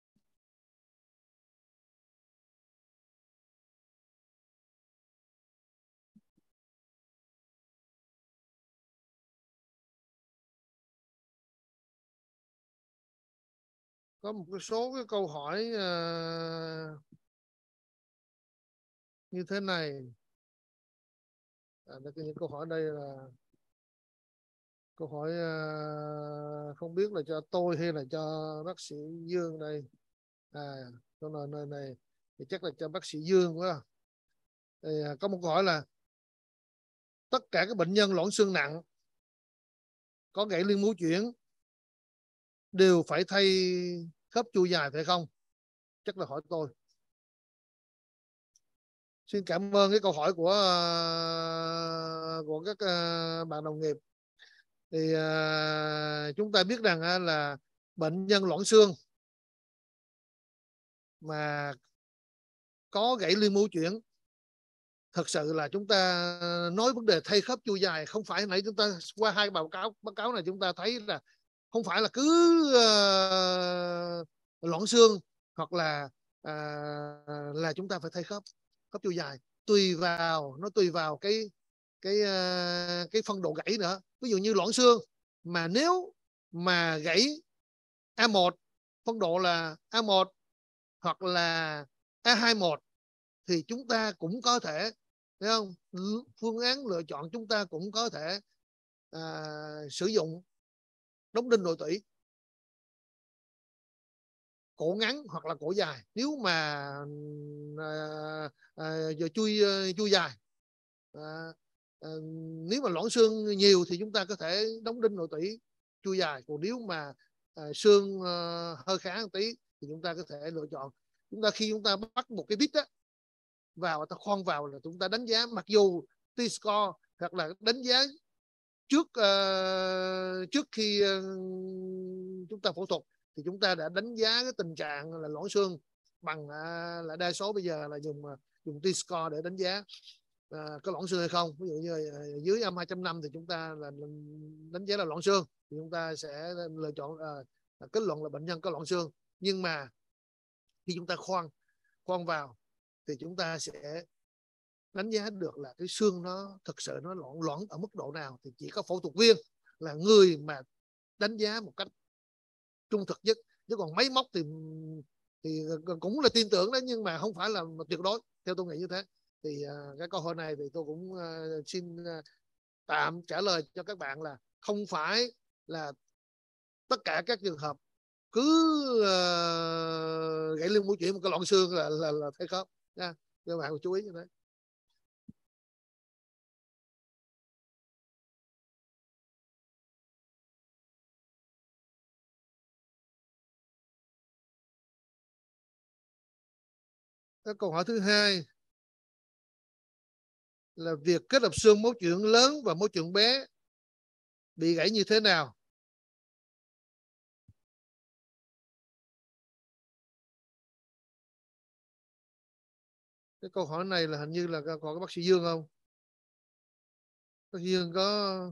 Có một cái số cái câu hỏi uh, như thế này. À, những câu hỏi đây là Câu hỏi uh, không biết là cho tôi hay là cho bác sĩ Dương đây. À, câu nói này, này thì chắc là cho bác sĩ Dương quá. Thì, uh, có một câu hỏi là tất cả các bệnh nhân loãng xương nặng có gãy liên múi chuyển đều phải thay khớp chui dài phải không? Chắc là hỏi tôi. Xin cảm ơn cái câu hỏi của uh, của các uh, bạn đồng nghiệp. Thì uh, chúng ta biết rằng uh, là bệnh nhân loãng xương mà có gãy liên múi chuyển, thật sự là chúng ta nói vấn đề thay khớp chui dài không phải nãy chúng ta qua hai báo cáo báo cáo này chúng ta thấy là không phải là cứ uh, loãng xương hoặc là uh, là chúng ta phải thay khớp khớp chui dài, tùy vào nó tùy vào cái cái uh, cái phân độ gãy nữa. Ví dụ như loãng xương mà nếu mà gãy A một, phân độ là A một hoặc là A hai một thì chúng ta cũng có thể, thấy không, phương án lựa chọn chúng ta cũng có thể à, sử dụng đóng đinh nội tủy cổ ngắn hoặc là cổ dài. Nếu mà à, à, giờ chui chui dài à, à, nếu mà loãng xương nhiều thì chúng ta có thể đóng đinh nội tủy chui dài. Còn nếu mà à, xương à, hơi khá một tí thì chúng ta có thể lựa chọn, chúng ta khi chúng ta bắt một cái bít á vào, ta khoan vào là chúng ta đánh giá, mặc dù T-score hoặc là đánh giá trước uh, trước khi uh, chúng ta phẫu thuật thì chúng ta đã đánh giá cái tình trạng là loãng xương bằng uh, là đa số bây giờ là dùng uh, dùng T-score để đánh giá uh, có loãng xương hay không. Ví dụ như uh, dưới âm hai trăm năm thì chúng ta là đánh giá là loãng xương thì chúng ta sẽ lựa chọn uh, kết luận là bệnh nhân có loãng xương. Nhưng mà khi chúng ta khoan khoan vào thì chúng ta sẽ đánh giá được là cái xương nó thực sự nó loãng loãng ở mức độ nào, thì chỉ có phẫu thuật viên là người mà đánh giá một cách trung thực nhất. Chứ còn máy móc thì thì cũng là tin tưởng đấy, nhưng mà không phải là tuyệt đối, theo tôi nghĩ như thế. Thì uh, cái câu hỏi này thì tôi cũng uh, xin uh, tạm trả lời cho các bạn là không phải là tất cả các trường hợp cứ uh, gãy lưng mũi chuyển một cái loãng xương là là, là thay khớp nha. Các bạn chú ý như thế. Cái câu hỏi thứ hai là việc kết hợp xương mối chuyển lớn và mối chuyển bé bị gãy như thế nào? Cái câu hỏi này là hình như là còn cái bác sĩ Dương không? Bác sĩ Dương có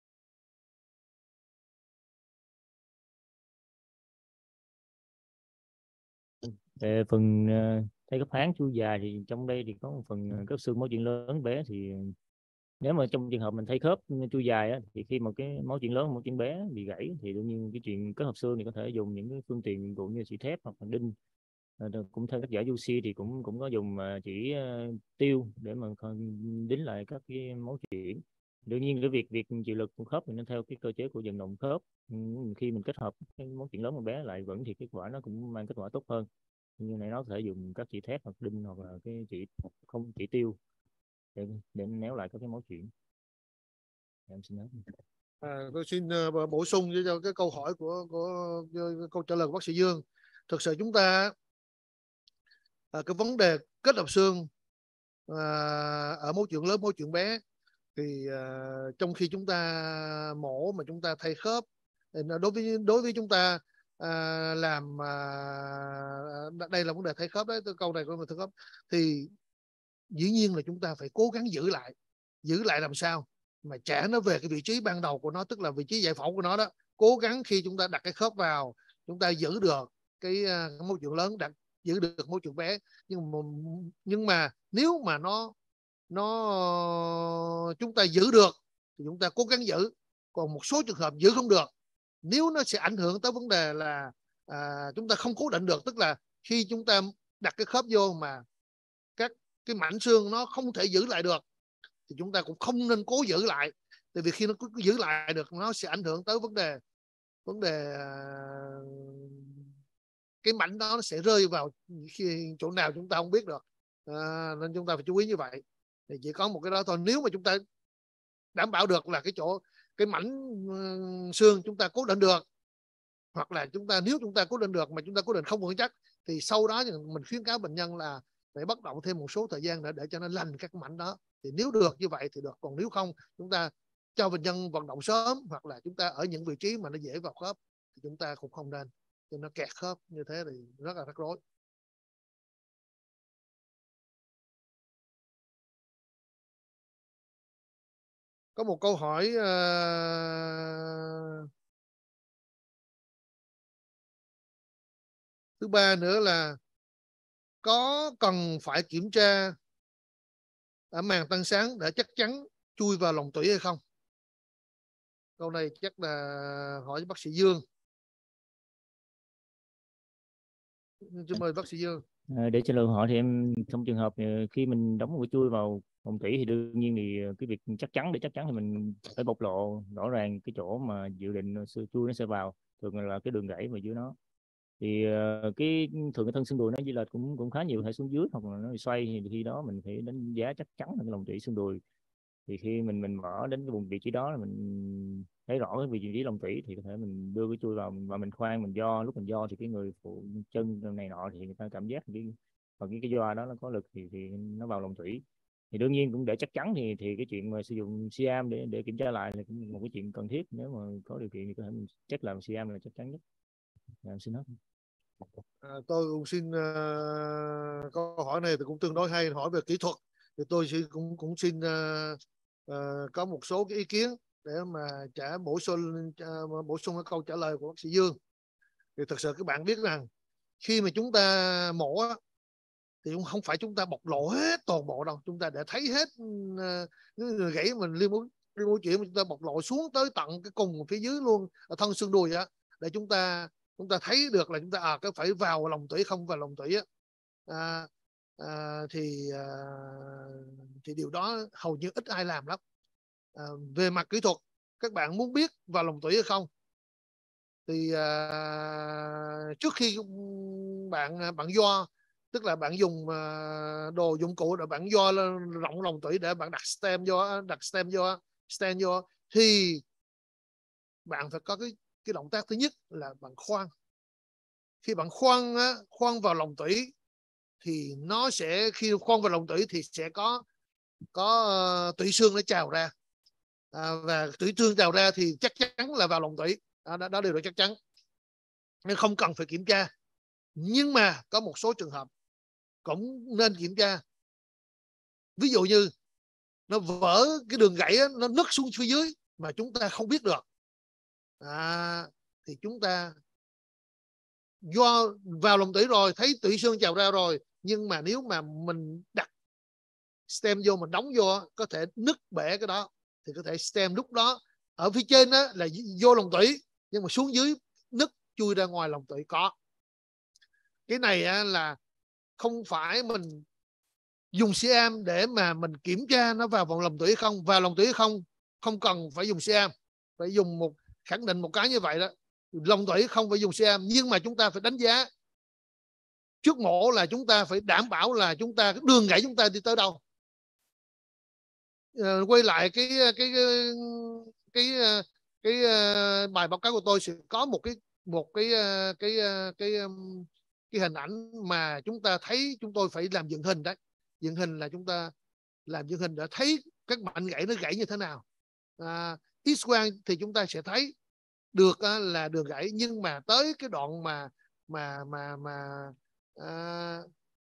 về phần uh, thay khớp háng chui dài thì trong đây thì có một phần cấp xương máu chuyển lớn bé. Thì nếu mà trong trường hợp mình thay khớp chui dài á, thì khi mà cái máu chuyển lớn máu chuyển bé bị gãy thì đương nhiên cái chuyện kết hợp xương thì có thể dùng những cái phương tiện dụng cụ như xì thép hoặc là đinh. À, cũng theo các giải u xê thì cũng cũng có dùng uh, chỉ uh, tiêu để mà đính lại các cái máu chuyển. Đương nhiên cái việc việc chịu lực của khớp thì nó theo cái cơ chế của vận động khớp. Khi mình kết hợp cái máu chuyển lớn và bé lại vẫn thì kết quả nó cũng mang kết quả tốt hơn. Như này nó có thể dùng các chỉ thép hoặc đinh hoặc là cái chỉ không chỉ tiêu để để néo lại các cái máu chuyển. Em xin nói. À, tôi xin uh, bổ sung cho cái câu hỏi của của, của câu trả lời của bác sĩ Dương. Thực sự chúng ta à, cái vấn đề kết hợp xương à, ở mối chuyển lớn mối chuyển bé thì à, trong khi chúng ta mổ mà chúng ta thay khớp, đối với đối với chúng ta à, làm à, đây là vấn đề thay khớp đấy, câu này của người thay khớp thì dĩ nhiên là chúng ta phải cố gắng giữ lại giữ lại làm sao mà trả nó về cái vị trí ban đầu của nó, tức là vị trí giải phẫu của nó đó. Cố gắng khi chúng ta đặt cái khớp vào chúng ta giữ được cái, cái mối chuyển lớn, đặt giữ được mối chuyển bé. Nhưng mà, nhưng mà nếu mà nó nó chúng ta giữ được thì chúng ta cố gắng giữ. Còn một số trường hợp giữ không được, nếu nó sẽ ảnh hưởng tới vấn đề là à, chúng ta không cố định được, tức là khi chúng ta đặt cái khớp vô mà các cái mảnh xương nó không thể giữ lại được thì chúng ta cũng không nên cố giữ lại. Tại vì khi nó cứ giữ lại được nó sẽ ảnh hưởng tới vấn đề vấn đề cái mảnh đó nó sẽ rơi vào khi chỗ nào chúng ta không biết được. À, nên chúng ta phải chú ý như vậy. Thì chỉ có một cái đó thôi. Nếu mà chúng ta đảm bảo được là cái chỗ cái mảnh xương chúng ta cố định được, hoặc là chúng ta nếu chúng ta cố định được mà chúng ta cố định không vững chắc, thì sau đó mình khuyến cáo bệnh nhân là phải bắt động thêm một số thời gian nữa để cho nó lành các mảnh đó. Thì nếu được như vậy thì được, còn nếu không chúng ta cho bệnh nhân vận động sớm, hoặc là chúng ta ở những vị trí mà nó dễ vào khớp thì chúng ta cũng không nên, cho nó kẹt khớp như thế thì rất là rắc rối. Có một câu hỏi uh, thứ ba nữa là có cần phải kiểm tra ở màng tăng sáng để chắc chắn chui vào lòng tủy hay không? Câu này chắc là hỏi bác sĩ Dương. Xin mời bác sĩ Dương. À, để trả lời họ thì em trong trường hợp khi mình đóng một cái chui vào lòng tủy thì đương nhiên thì cái việc chắc chắn để chắc chắn thì mình phải bộc lộ rõ ràng cái chỗ mà dự định chui nó sẽ vào, thường là cái đường gãy mà dưới nó. Thì uh, cái thường cái thân xương đùi nó di lệch cũng cũng khá nhiều, thể xuống dưới hoặc là nó xoay, thì khi đó mình phải đánh giá chắc chắn là cái lòng tủy xương đùi. Thì khi mình mình mở đến cái vùng vị trí đó là mình thấy rõ cái vị trí lòng tủy thì có thể mình đưa cái chui vào và mình khoan, mình do lúc mình do thì cái người phụ chân này nọ thì người ta cảm giác cái và cái cái do đó nó có lực thì thì nó vào lòng tủy. Thì đương nhiên cũng để chắc chắn thì thì cái chuyện mà sử dụng xi am để để kiểm tra lại là cũng một cái chuyện cần thiết. Nếu mà có điều kiện thì có thể mình check làm xi am là chắc chắn nhất. Em xin hết. À, tôi cũng xin uh, câu hỏi này thì cũng tương đối hay, hỏi về kỹ thuật thì tôi sẽ cũng cũng xin uh, uh, có một số cái ý kiến để mà trả bổ sung uh, bổ sung cái câu trả lời của bác sĩ Dương. Thì thật sự các bạn biết rằng khi mà chúng ta mổ thì cũng không phải chúng ta bộc lộ hết toàn bộ đâu, chúng ta để thấy hết uh, người gãy mình liên muốn liên muốn chuyện mà chúng ta bộc lộ xuống tới tận cái cùng phía dưới luôn ở thân xương đùi á, để chúng ta chúng ta thấy được là chúng ta à, có phải vào lòng tủy không vào lòng tủy á. À, à, thì à, thì điều đó hầu như ít ai làm lắm. À, về mặt kỹ thuật các bạn muốn biết vào lòng tủy hay không thì à, trước khi bạn bạn do, tức là bạn dùng à, đồ dụng cụ để bạn do rộng lòng tủy để bạn đặt stem vô đặt stem vô stent vô thì bạn phải có cái cái động tác thứ nhất là bạn khoan. Khi bạn khoan á, khoan vào lòng tủy thì nó sẽ khi khoan vào lòng tủy thì sẽ có có uh, tủy xương nó trào ra, à, và tủy xương trào ra thì chắc chắn là vào lòng tủy, à, đó, đó đều là chắc chắn nên không cần phải kiểm tra. Nhưng mà có một số trường hợp cũng nên kiểm tra, ví dụ như nó vỡ cái đường gãy á, nó nứt xuống phía dưới mà chúng ta không biết được, à, thì chúng ta do vào lòng tủy rồi thấy tủy xương trào ra rồi, nhưng mà nếu mà mình đặt stem vô mình đóng vô có thể nứt bể cái đó, thì có thể stem lúc đó ở phía trên đó là vô lòng tủy nhưng mà xuống dưới nứt chui ra ngoài lòng tủy có. Cái này á, là không phải mình dùng xi am để mà mình kiểm tra nó vào vòng lòng tủy không, vào lòng tủy không, không cần phải dùng xi am, phải dùng một khẳng định một cái như vậy đó, lòng tủy không phải dùng xi am. Nhưng mà chúng ta phải đánh giá trước mổ là chúng ta phải đảm bảo là chúng ta cái đường gãy chúng ta đi tới đâu. À, quay lại cái cái cái cái, cái, cái bài báo cáo của tôi sẽ có một cái một cái cái cái cái, cái hình ảnh mà chúng ta thấy chúng tôi phải làm dựng hình đấy. Dựng hình là chúng ta làm dựng hình để thấy các mảnh gãy nó gãy như thế nào. À, X-quang thì chúng ta sẽ thấy được á, là đường gãy, nhưng mà tới cái đoạn mà mà mà mà à,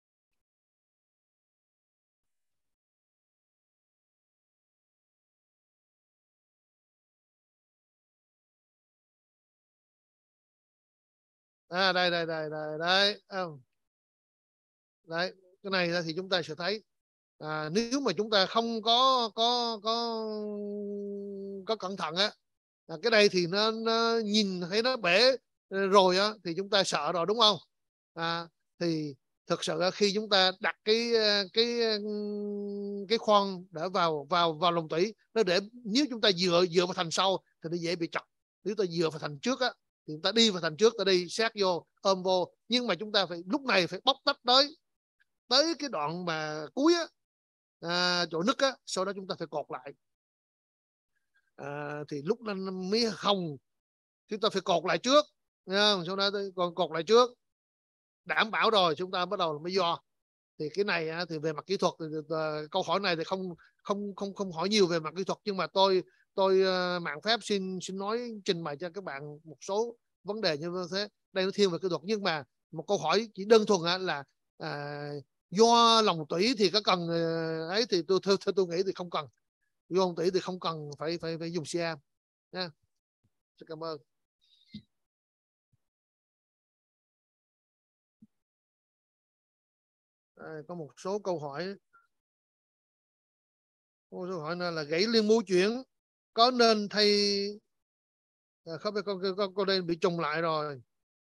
à đây đây đây đây đây à, đấy cái này thì chúng ta sẽ thấy à, nếu mà chúng ta không có có có có cẩn thận á, à, cái đây thì nó, nó nhìn thấy nó bể rồi á thì chúng ta sợ rồi đúng không? À, thì thực sự khi chúng ta đặt cái cái cái khoan để vào vào vào lòng tủy, nó để nếu chúng ta dựa dựa vào thành sau thì nó dễ bị chặt. Nếu ta dựa vào thành trước á thì chúng ta đi vào thành trước, ta đi sát vô ôm vô, nhưng mà chúng ta phải lúc này phải bóc tách tới tới cái đoạn mà cuối á, à, chỗ nứt á, sau đó chúng ta phải cột lại, à, thì lúc đó mới hồng. Chúng ta phải cột lại trước, không? Sau đó còn cột lại trước đảm bảo rồi chúng ta bắt đầu mới do. Thì cái này á, thì về mặt kỹ thuật thì, thì, câu hỏi này thì không không không không hỏi nhiều về mặt kỹ thuật, nhưng mà tôi tôi uh, mạng phép xin xin nói trình bày cho các bạn một số vấn đề như thế. Đây nó thiên về kỹ thuật, nhưng mà một câu hỏi chỉ đơn thuần á, là à, do lòng tủy thì có cần ấy thì tôi theo, theo tôi nghĩ thì không cần. Do lòng tủy thì không cần phải phải phải dùng xê a nha. Xin cảm ơn. À, có một số câu hỏi. Một số câu hỏi này là gãy liên mô chuyển có nên thay, à, không phải con con con đây bị trùng lại rồi.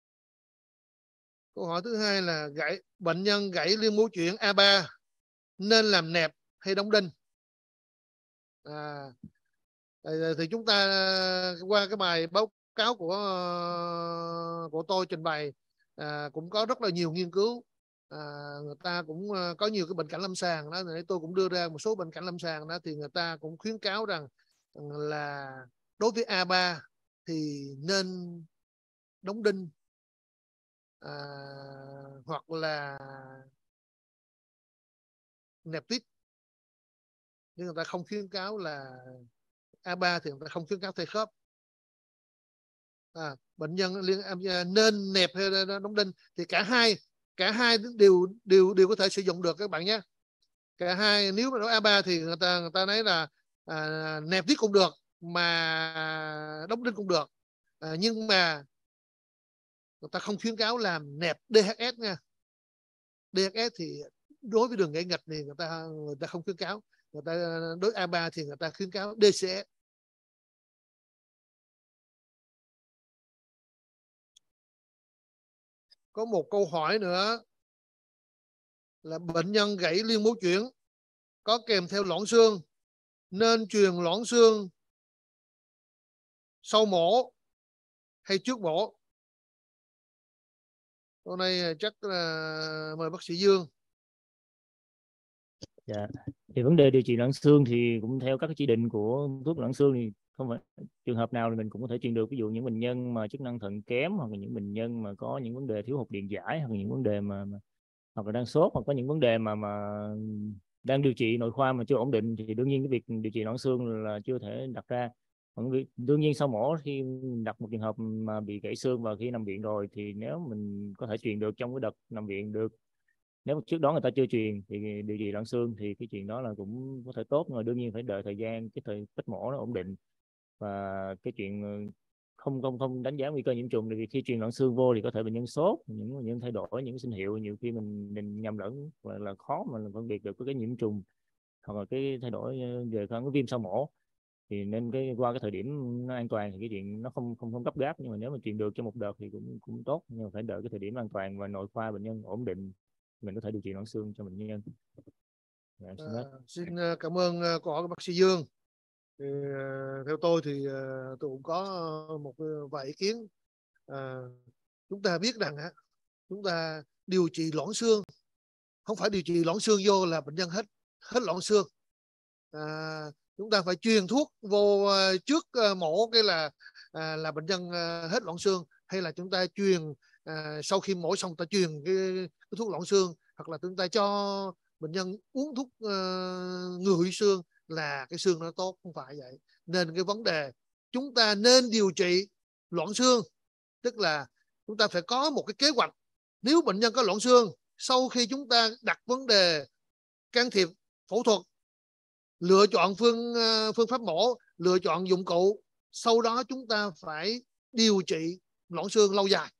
Câu hỏi thứ hai là gãy bệnh nhân gãy liên mô chuyển a ba nên làm nẹp hay đóng đinh. À, thì chúng ta qua cái bài báo cáo của của tôi trình bày, à, cũng có rất là nhiều nghiên cứu, à, người ta cũng có nhiều cái bệnh cảnh lâm sàng đó, để tôi cũng đưa ra một số bệnh cảnh lâm sàng đó, thì người ta cũng khuyến cáo rằng là đối với a ba thì nên đóng đinh, à, hoặc là nẹp tít, nhưng người ta không khuyến cáo là a ba thì người ta không khuyến cáo thay khớp. À, bệnh nhân liên nên nẹp hay đóng đinh thì cả hai cả hai đều đều đều có thể sử dụng được các bạn nhé. Cả hai, nếu mà nói a ba thì người ta người ta nói là à, nẹp tít cũng được mà đóng đinh cũng được, à, nhưng mà người ta không khuyến cáo làm nẹp đê hát ét nha. đê hát ét thì đối với đường gãy nghịch thì người ta người ta không khuyến cáo. Người ta đối a ba thì người ta khuyến cáo đê xê ét. Có một câu hỏi nữa là bệnh nhân gãy liên mô chuyển có kèm theo loãng xương nên truyền loãng xương sau mổ hay trước mổ? Câu này chắc là mời bác sĩ Dương. Dạ. Thì vấn đề điều trị loãng xương thì cũng theo các chỉ định của thuốc loãng xương thì không phải trường hợp nào thì mình cũng có thể truyền được. Ví dụ những bệnh nhân mà chức năng thận kém, hoặc là những bệnh nhân mà có những vấn đề thiếu hụt điện giải, hoặc là những vấn đề mà, mà hoặc là đang sốt, hoặc có những vấn đề mà mà đang điều trị nội khoa mà chưa ổn định, thì đương nhiên cái việc điều trị loãng xương là chưa thể đặt ra. Đương nhiên sau mổ khi đặt một trường hợp mà bị gãy xương và khi nằm viện rồi thì nếu mình có thể truyền được trong cái đợt nằm viện được. Nếu trước đó người ta chưa truyền thì điều trị loãng xương thì cái chuyện đó là cũng có thể tốt, nhưng mà đương nhiên phải đợi thời gian cái thời tích mổ nó ổn định. Và cái chuyện không không không đánh giá nguy cơ nhiễm trùng, vì khi truyền loãng xương vô thì có thể bệnh nhân sốt, những bệnh nhân thay đổi những sinh hiệu, nhiều khi mình, mình nhầm lẫn và là khó mà phân biệt được cái nhiễm trùng hoặc là cái thay đổi về cái viêm sau mổ. Thì nên cái qua cái thời điểm nó an toàn thì cái chuyện nó không không không gấp gáp, nhưng mà nếu mà truyền được trong một đợt thì cũng cũng tốt, nhưng mà phải đợi cái thời điểm an toàn và nội khoa bệnh nhân ổn định mình có thể điều trị loãng xương cho bệnh nhân. Dạ, xin, à, xin cảm ơn câu hỏi của bác sĩ Dương. Thì, theo tôi thì tôi cũng có một vài ý kiến. À, chúng ta biết rằng chúng ta điều trị loãng xương không phải điều trị loãng xương vô là bệnh nhân hết hết loãng xương. À, chúng ta phải truyền thuốc vô trước mổ cái là à, là bệnh nhân hết loãng xương, hay là chúng ta truyền à, sau khi mổ xong ta truyền cái, cái thuốc loãng xương, hoặc là chúng ta cho bệnh nhân uống thuốc uh, ngừa hủy xương là cái xương nó tốt, không phải vậy. Nên cái vấn đề chúng ta nên điều trị loãng xương, tức là chúng ta phải có một cái kế hoạch. Nếu bệnh nhân có loãng xương, sau khi chúng ta đặt vấn đề can thiệp phẫu thuật, lựa chọn phương phương pháp mổ, lựa chọn dụng cụ, sau đó chúng ta phải điều trị loãng xương lâu dài.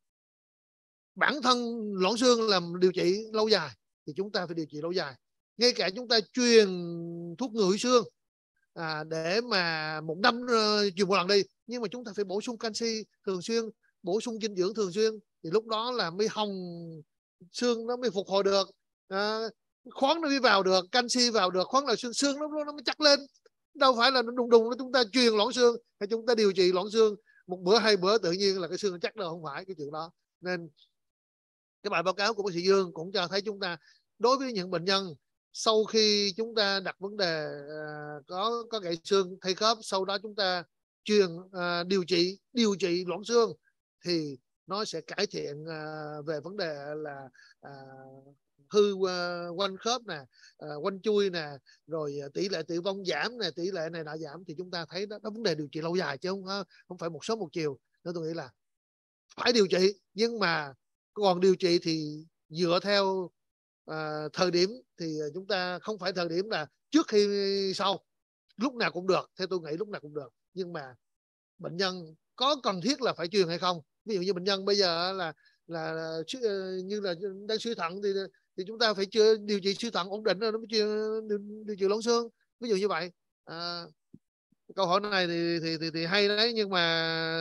Bản thân loãng xương làm điều trị lâu dài thì chúng ta phải điều trị lâu dài. Ngay cả chúng ta truyền thuốc ngừa hủy xương à, để mà một năm uh, truyền một lần đi, nhưng mà chúng ta phải bổ sung canxi thường xuyên, bổ sung dinh dưỡng thường xuyên, thì lúc đó là mới hồng xương nó mới phục hồi được, à, khoáng nó mới vào được, canxi vào được, khoáng là xương xương nó nó mới chắc lên. Đâu phải là nó đùng đùng nó chúng ta truyền loãng xương hay chúng ta điều trị loãng xương một bữa hai bữa tự nhiên là cái xương chắc đâu, không phải cái chuyện đó. Nên cái bài báo cáo của bác sĩ Dương cũng cho thấy chúng ta đối với những bệnh nhân sau khi chúng ta đặt vấn đề uh, có có gãy xương thay khớp, sau đó chúng ta truyền uh, điều trị điều trị loãng xương thì nó sẽ cải thiện uh, về vấn đề là uh, hư uh, quanh khớp nè, uh, quanh chui nè, rồi tỷ lệ tử vong giảm nè, tỷ lệ này nọ giảm, thì chúng ta thấy đó, đó vấn đề điều trị lâu dài chứ không không phải một sớm một chiều. Nên tôi nghĩ là phải điều trị, nhưng mà còn điều trị thì dựa theo à, thời điểm, thì chúng ta không phải thời điểm là trước khi sau, lúc nào cũng được. Theo tôi nghĩ lúc nào cũng được, nhưng mà bệnh nhân có cần thiết là phải truyền hay không. Ví dụ như bệnh nhân bây giờ là là, là như là đang suy thận thì thì chúng ta phải chưa điều trị suy thận ổn định rồi nó mới truyền điều, điều trị loãng xương, ví dụ như vậy. À, câu hỏi này thì thì thì, thì hay đấy, nhưng mà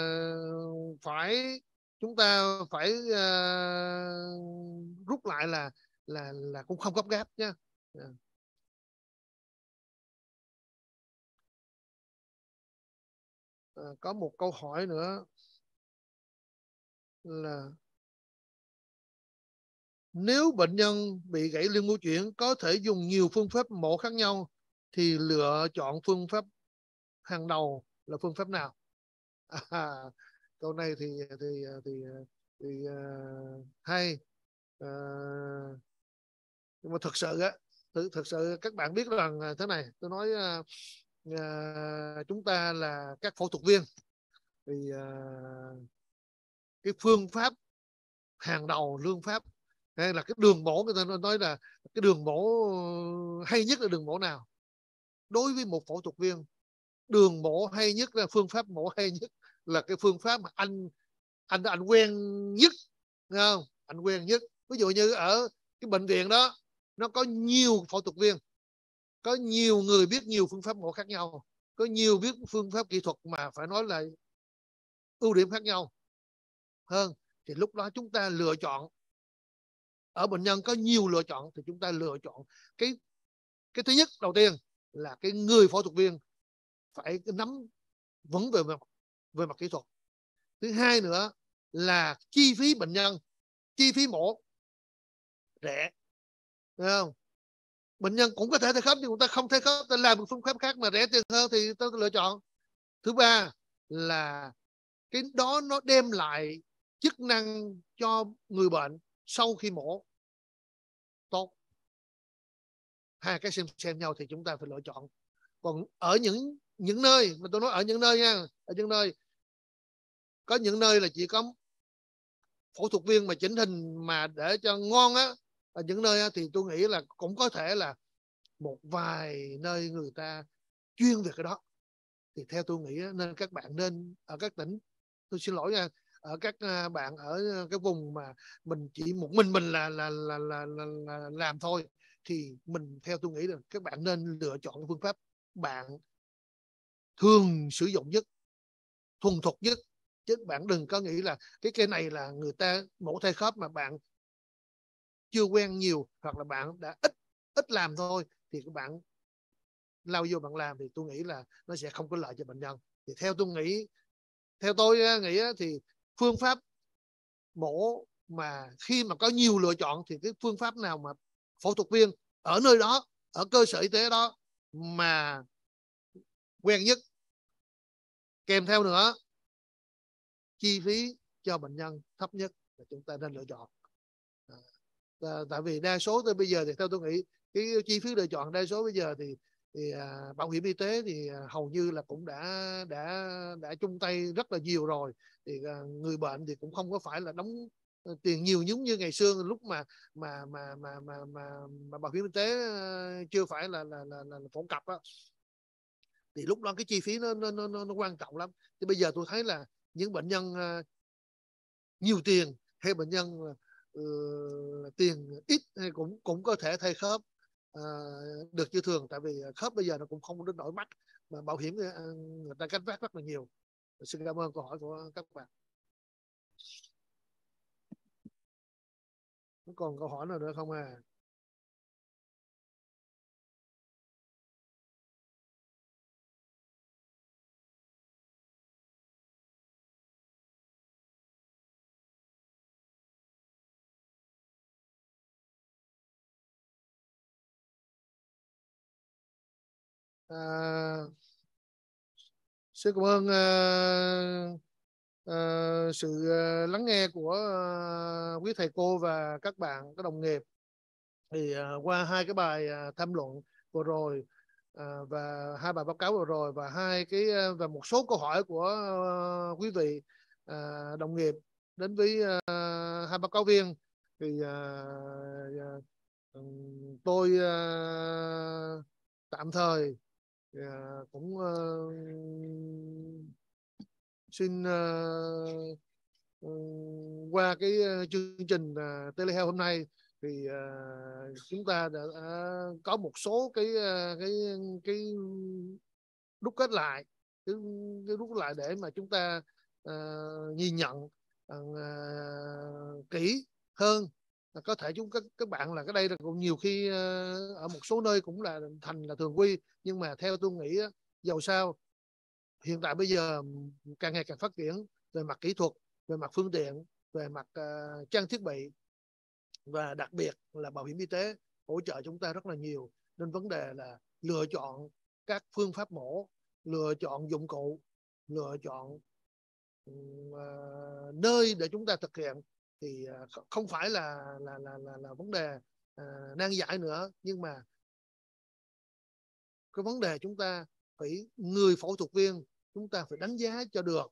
phải chúng ta phải uh, rút lại là là là cũng không gấp gáp nhé. Yeah. À, có một câu hỏi nữa là nếu bệnh nhân bị gãy liên mô chuyển có thể dùng nhiều phương pháp mổ khác nhau thì lựa chọn phương pháp hàng đầu là phương pháp nào? À, câu này thì thì thì thì uh, hay, uh, nhưng mà thực sự á, thực, thực sự các bạn biết rằng thế này, tôi nói uh, uh, chúng ta là các phẫu thuật viên thì uh, cái phương pháp hàng đầu, lương pháp hay là cái đường mổ, người ta nói là cái đường mổ hay nhất là đường mổ nào? Đối với một phẫu thuật viên, đường mổ hay nhất là phương pháp mổ hay nhất là cái phương pháp mà anh anh anh quen nhất, nghe không? Anh quen nhất. Ví dụ như ở cái bệnh viện đó nó có nhiều phẫu thuật viên, có nhiều người biết nhiều phương pháp mổ khác nhau, có nhiều biết phương pháp kỹ thuật mà phải nói là ưu điểm khác nhau hơn, thì lúc đó chúng ta lựa chọn. Ở bệnh nhân có nhiều lựa chọn thì chúng ta lựa chọn cái cái thứ nhất, đầu tiên là cái người phẫu thuật viên phải nắm vững về mặt về mặt kỹ thuật. Thứ hai nữa là chi phí bệnh nhân, chi phí mổ rẻ, thấy không? Bệnh nhân cũng có thể thay khớp nhưng người ta không thay khớp, ta làm một phương pháp khác mà rẻ tiền hơn thì tôi lựa chọn. Thứ ba là cái đó nó đem lại chức năng cho người bệnh sau khi mổ tốt. Hai cái xem xem nhau thì chúng ta phải lựa chọn. Còn ở những những nơi mà tôi nói, ở những nơi nha, ở những nơi có những nơi là chỉ có phẫu thuật viên mà chỉnh hình mà để cho ngon á, ở những nơi á, thì tôi nghĩ là cũng có thể là một vài nơi người ta chuyên về cái đó. Thì theo tôi nghĩ nên các bạn nên ở các tỉnh, tôi xin lỗi nha, ở các bạn ở cái vùng mà mình chỉ một mình mình là là là, là, là, là làm thôi, thì mình theo tôi nghĩ là các bạn nên lựa chọn phương pháp bạn thường sử dụng nhất, thuần thục nhất, chứ bạn đừng có nghĩ là cái cái này là người ta mổ thay khớp mà bạn chưa quen nhiều, hoặc là bạn đã ít ít làm thôi, thì các bạn lao vô bạn làm thì tôi nghĩ là nó sẽ không có lợi cho bệnh nhân. Thì theo tôi nghĩ, theo tôi nghĩ thì phương pháp mổ mà khi mà có nhiều lựa chọn thì cái phương pháp nào mà phẫu thuật viên ở nơi đó, ở cơ sở y tế đó mà quen nhất, kèm theo nữa chi phí cho bệnh nhân thấp nhất là chúng ta nên lựa chọn. À, tại vì đa số tới bây giờ thì theo tôi nghĩ cái chi phí lựa chọn đa số bây giờ thì thì à, bảo hiểm y tế thì à, hầu như là cũng đã đã đã chung tay rất là nhiều rồi. Thì à, người bệnh thì cũng không có phải là đóng tiền nhiều giống như ngày xưa lúc mà mà mà mà mà mà, mà bảo hiểm y tế chưa phải là là là, là, là phổ cập á, thì lúc đó cái chi phí nó nó nó nó quan trọng lắm. Thì bây giờ tôi thấy là những bệnh nhân uh, nhiều tiền hay bệnh nhân uh, tiền ít hay cũng cũng có thể thay khớp uh, được như thường, tại vì khớp bây giờ nó cũng không đến nỗi mắc mà bảo hiểm uh, người ta gánh vác rất là nhiều. Xin cảm ơn câu hỏi của các bạn. Còn câu hỏi nào nữa không à? À, xin cảm ơn uh, uh, sự uh, lắng nghe của uh, quý thầy cô và các bạn, các đồng nghiệp. Thì uh, qua hai cái bài uh, tham luận vừa rồi uh, và hai bài báo cáo vừa rồi và hai cái uh, và một số câu hỏi của uh, quý vị uh, đồng nghiệp đến với uh, hai báo cáo viên, thì uh, uh, tôi uh, tạm thời uh, cũng uh, xin uh, uh, qua cái uh, chương trình uh, telehealth hôm nay thì uh, chúng ta đã uh, có một số cái uh, cái cái đúc kết lại cái, cái đúc lại để mà chúng ta uh, nhìn nhận uh, kỹ hơn. Có thể chúng các các bạn là cái đây là cũng nhiều khi uh, ở một số nơi cũng là thành là thường quy, nhưng mà theo tôi nghĩ dầu sao hiện tại bây giờ càng ngày càng phát triển về mặt kỹ thuật, về mặt phương tiện, về mặt uh, trang thiết bị, và đặc biệt là bảo hiểm y tế hỗ trợ chúng ta rất là nhiều. Nên vấn đề là lựa chọn các phương pháp mổ, lựa chọn dụng cụ, lựa chọn uh, nơi để chúng ta thực hiện thì uh, không phải là là là là, là vấn đề uh, nan giải nữa, nhưng mà cái vấn đề chúng ta phải, người phẫu thuật viên chúng ta phải đánh giá cho được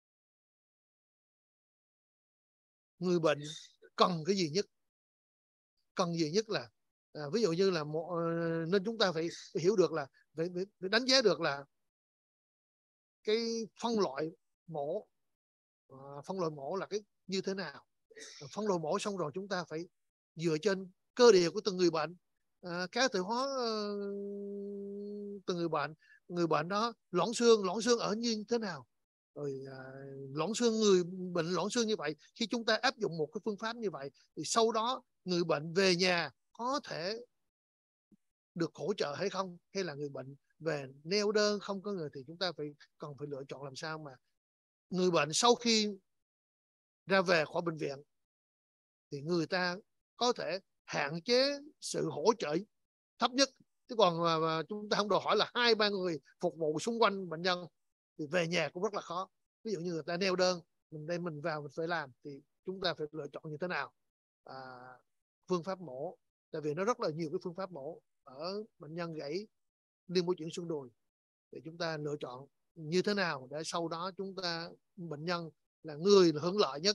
người bệnh cần cái gì nhất. Cần gì nhất là à, ví dụ như là một, nên chúng ta phải, phải hiểu được là phải, phải, phải đánh giá được là cái phân loại mổ, à, phân loại mổ là cái như thế nào. Phân loại mổ xong rồi chúng ta phải dựa trên cơ địa của từng người bệnh, à, cá thể hóa uh, từng người bệnh, người bệnh đó loãng xương loãng xương ở như thế nào, rồi à, loãng xương, người bệnh loãng xương như vậy, khi chúng ta áp dụng một cái phương pháp như vậy thì sau đó người bệnh về nhà có thể được hỗ trợ hay không, hay là người bệnh về neo đơn không có người, thì chúng ta phải cần phải lựa chọn làm sao mà người bệnh sau khi ra về khỏi bệnh viện thì người ta có thể hạn chế sự hỗ trợ thấp nhất. Chứ còn mà, mà chúng ta không đòi hỏi là hai ba người phục vụ xung quanh bệnh nhân thì về nhà cũng rất là khó. Ví dụ như người ta neo đơn, mình đây mình vào mình phải làm, thì chúng ta phải lựa chọn như thế nào à, phương pháp mổ. Tại vì nó rất là nhiều cái phương pháp mổ ở bệnh nhân gãy liên mô chuyển xương đùi, thì chúng ta lựa chọn như thế nào để sau đó chúng ta, bệnh nhân là người hưởng lợi nhất.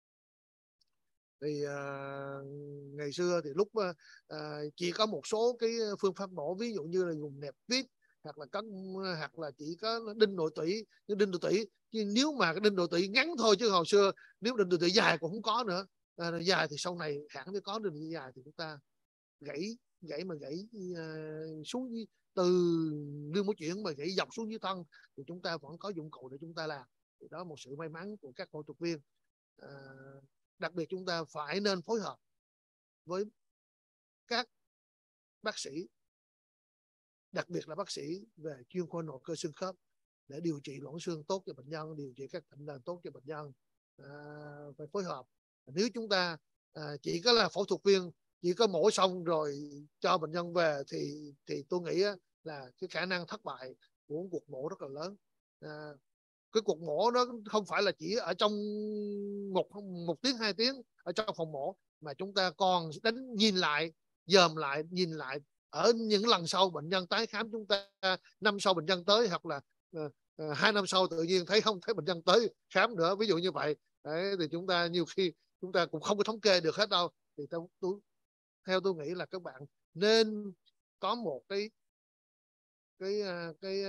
Thì uh, ngày xưa thì lúc uh, chỉ có một số cái phương pháp mổ, ví dụ như là dùng nẹp vít, hoặc là cắt, hoặc là chỉ có đinh nội tủy. Nhưng đinh nội tủy, nếu mà cái đinh nội tủy ngắn thôi, chứ hồi xưa nếu đinh nội tủy dài cũng không có nữa. À, dài thì sau này hẳn mới có đinh nội tủy dài, thì chúng ta gãy gãy mà gãy uh, xuống từ liên mô chuyển mà gãy dọc xuống dưới thân thì chúng ta vẫn có dụng cụ để chúng ta làm. Thì đó là một sự may mắn của các phẫu thuật viên. À, đặc biệt chúng ta phải nên phối hợp với các bác sĩ, đặc biệt là bác sĩ về chuyên khoa nội cơ xương khớp để điều trị loãng xương tốt cho bệnh nhân, điều trị các bệnh nền tốt cho bệnh nhân. À, phải phối hợp. Nếu chúng ta à, chỉ có là phẫu thuật viên, chỉ có mổ xong rồi cho bệnh nhân về thì thì tôi nghĩ là cái khả năng thất bại của cuộc mổ rất là lớn. À, cái cuộc mổ nó không phải là chỉ ở trong một một tiếng hai tiếng ở trong phòng mổ, mà chúng ta còn đánh nhìn lại, dòm lại, nhìn lại ở những lần sau bệnh nhân tái khám chúng ta, năm sau bệnh nhân tới, hoặc là uh, uh, hai năm sau tự nhiên thấy không thấy bệnh nhân tới khám nữa, ví dụ như vậy. Đấy, thì chúng ta nhiều khi chúng ta cũng không có thống kê được hết đâu. Thì theo tôi, theo tôi nghĩ là các bạn nên có một cái cái cái cái,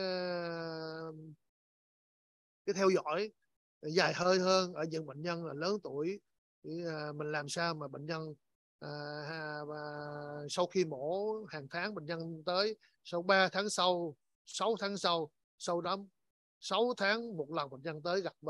cái theo dõi dài hơi hơn ở những bệnh nhân là lớn tuổi. Thì mình làm sao mà bệnh nhân à, à, sau khi mổ hàng tháng bệnh nhân tới, sau ba tháng sau, sáu tháng sau, sau đó sáu tháng một lần bệnh nhân tới gặp mình,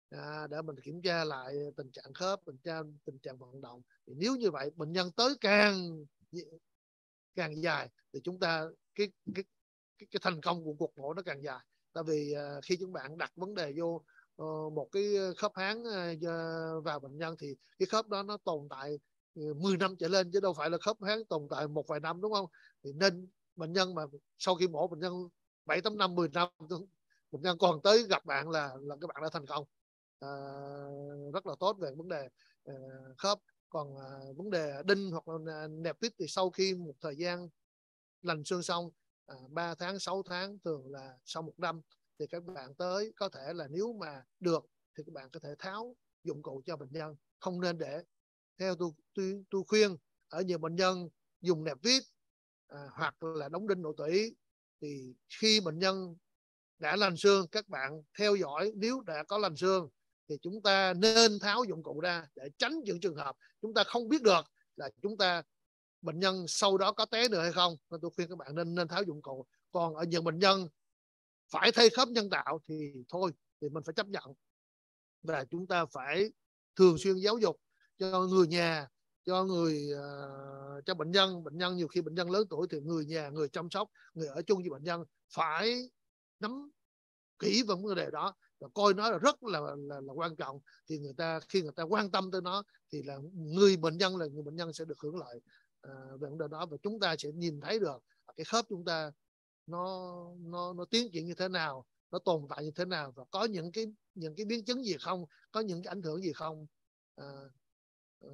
à, để mình kiểm tra lại tình trạng khớp, tình trạng tình trạng vận động. Thì nếu như vậy bệnh nhân tới càng càng dài thì chúng ta cái cái cái, cái thành công của cuộc mổ nó càng dài. Tại vì uh, khi chúng bạn đặt vấn đề vô uh, một cái khớp háng uh, vào bệnh nhân thì cái khớp đó nó tồn tại uh, mười năm trở lên, chứ đâu phải là khớp háng tồn tại một vài năm, đúng không? Thì nên bệnh nhân mà sau khi mổ bệnh nhân bảy tám năm, mười năm, bệnh nhân còn tới gặp bạn là là các bạn đã thành công uh, rất là tốt về vấn đề uh, khớp. Còn uh, vấn đề đinh hoặc là nẹp vít thì sau khi một thời gian lành xương xong, à, ba tháng, sáu tháng, thường là sau một năm, thì các bạn tới có thể là nếu mà được thì các bạn có thể tháo dụng cụ cho bệnh nhân. Không nên để, theo tôi tôi, tôi khuyên ở nhiều bệnh nhân dùng nẹp vít à, hoặc là đóng đinh nội tủy, thì khi bệnh nhân đã lành xương, các bạn theo dõi, nếu đã có lành xương thì chúng ta nên tháo dụng cụ ra để tránh những trường hợp chúng ta không biết được là chúng ta bệnh nhân sau đó có té nữa hay không. Nên tôi khuyên các bạn nên nên tháo dụng cụ. Còn ở những bệnh nhân phải thay khớp nhân tạo thì thôi, thì mình phải chấp nhận, và chúng ta phải thường xuyên giáo dục cho người nhà, cho người uh, cho bệnh nhân. Bệnh nhân nhiều khi bệnh nhân lớn tuổi thì người nhà, người chăm sóc, người ở chung với bệnh nhân phải nắm kỹ về vấn đề đó và coi nó là rất là, là, là quan trọng. Thì người ta khi người ta quan tâm tới nó thì là người bệnh nhân là người bệnh nhân sẽ được hưởng lợi à, về vấn đề đó, và chúng ta sẽ nhìn thấy được cái khớp chúng ta nó nó nó tiến triển như thế nào, nó tồn tại như thế nào, và có những cái những cái biến chứng gì không, có những cái ảnh hưởng gì không. à, à,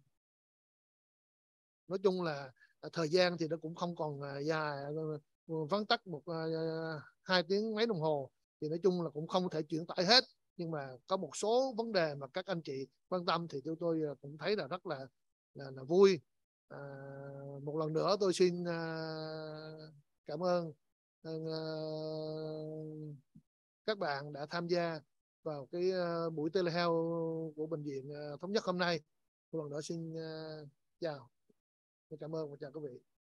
nói chung là thời gian thì nó cũng không còn dài, vắn tắt một hai tiếng mấy đồng hồ, thì nói chung là cũng không thể chuyển tải hết. Nhưng mà có một số vấn đề mà các anh chị quan tâm thì tôi tôi cũng thấy là rất là là, là vui. à, một lần nữa tôi xin uh, cảm ơn uh, các bạn đã tham gia vào cái uh, buổi telehealth của bệnh viện uh, Thống Nhất hôm nay. Một lần nữa xin uh, chào, cảm ơn và chào quý vị.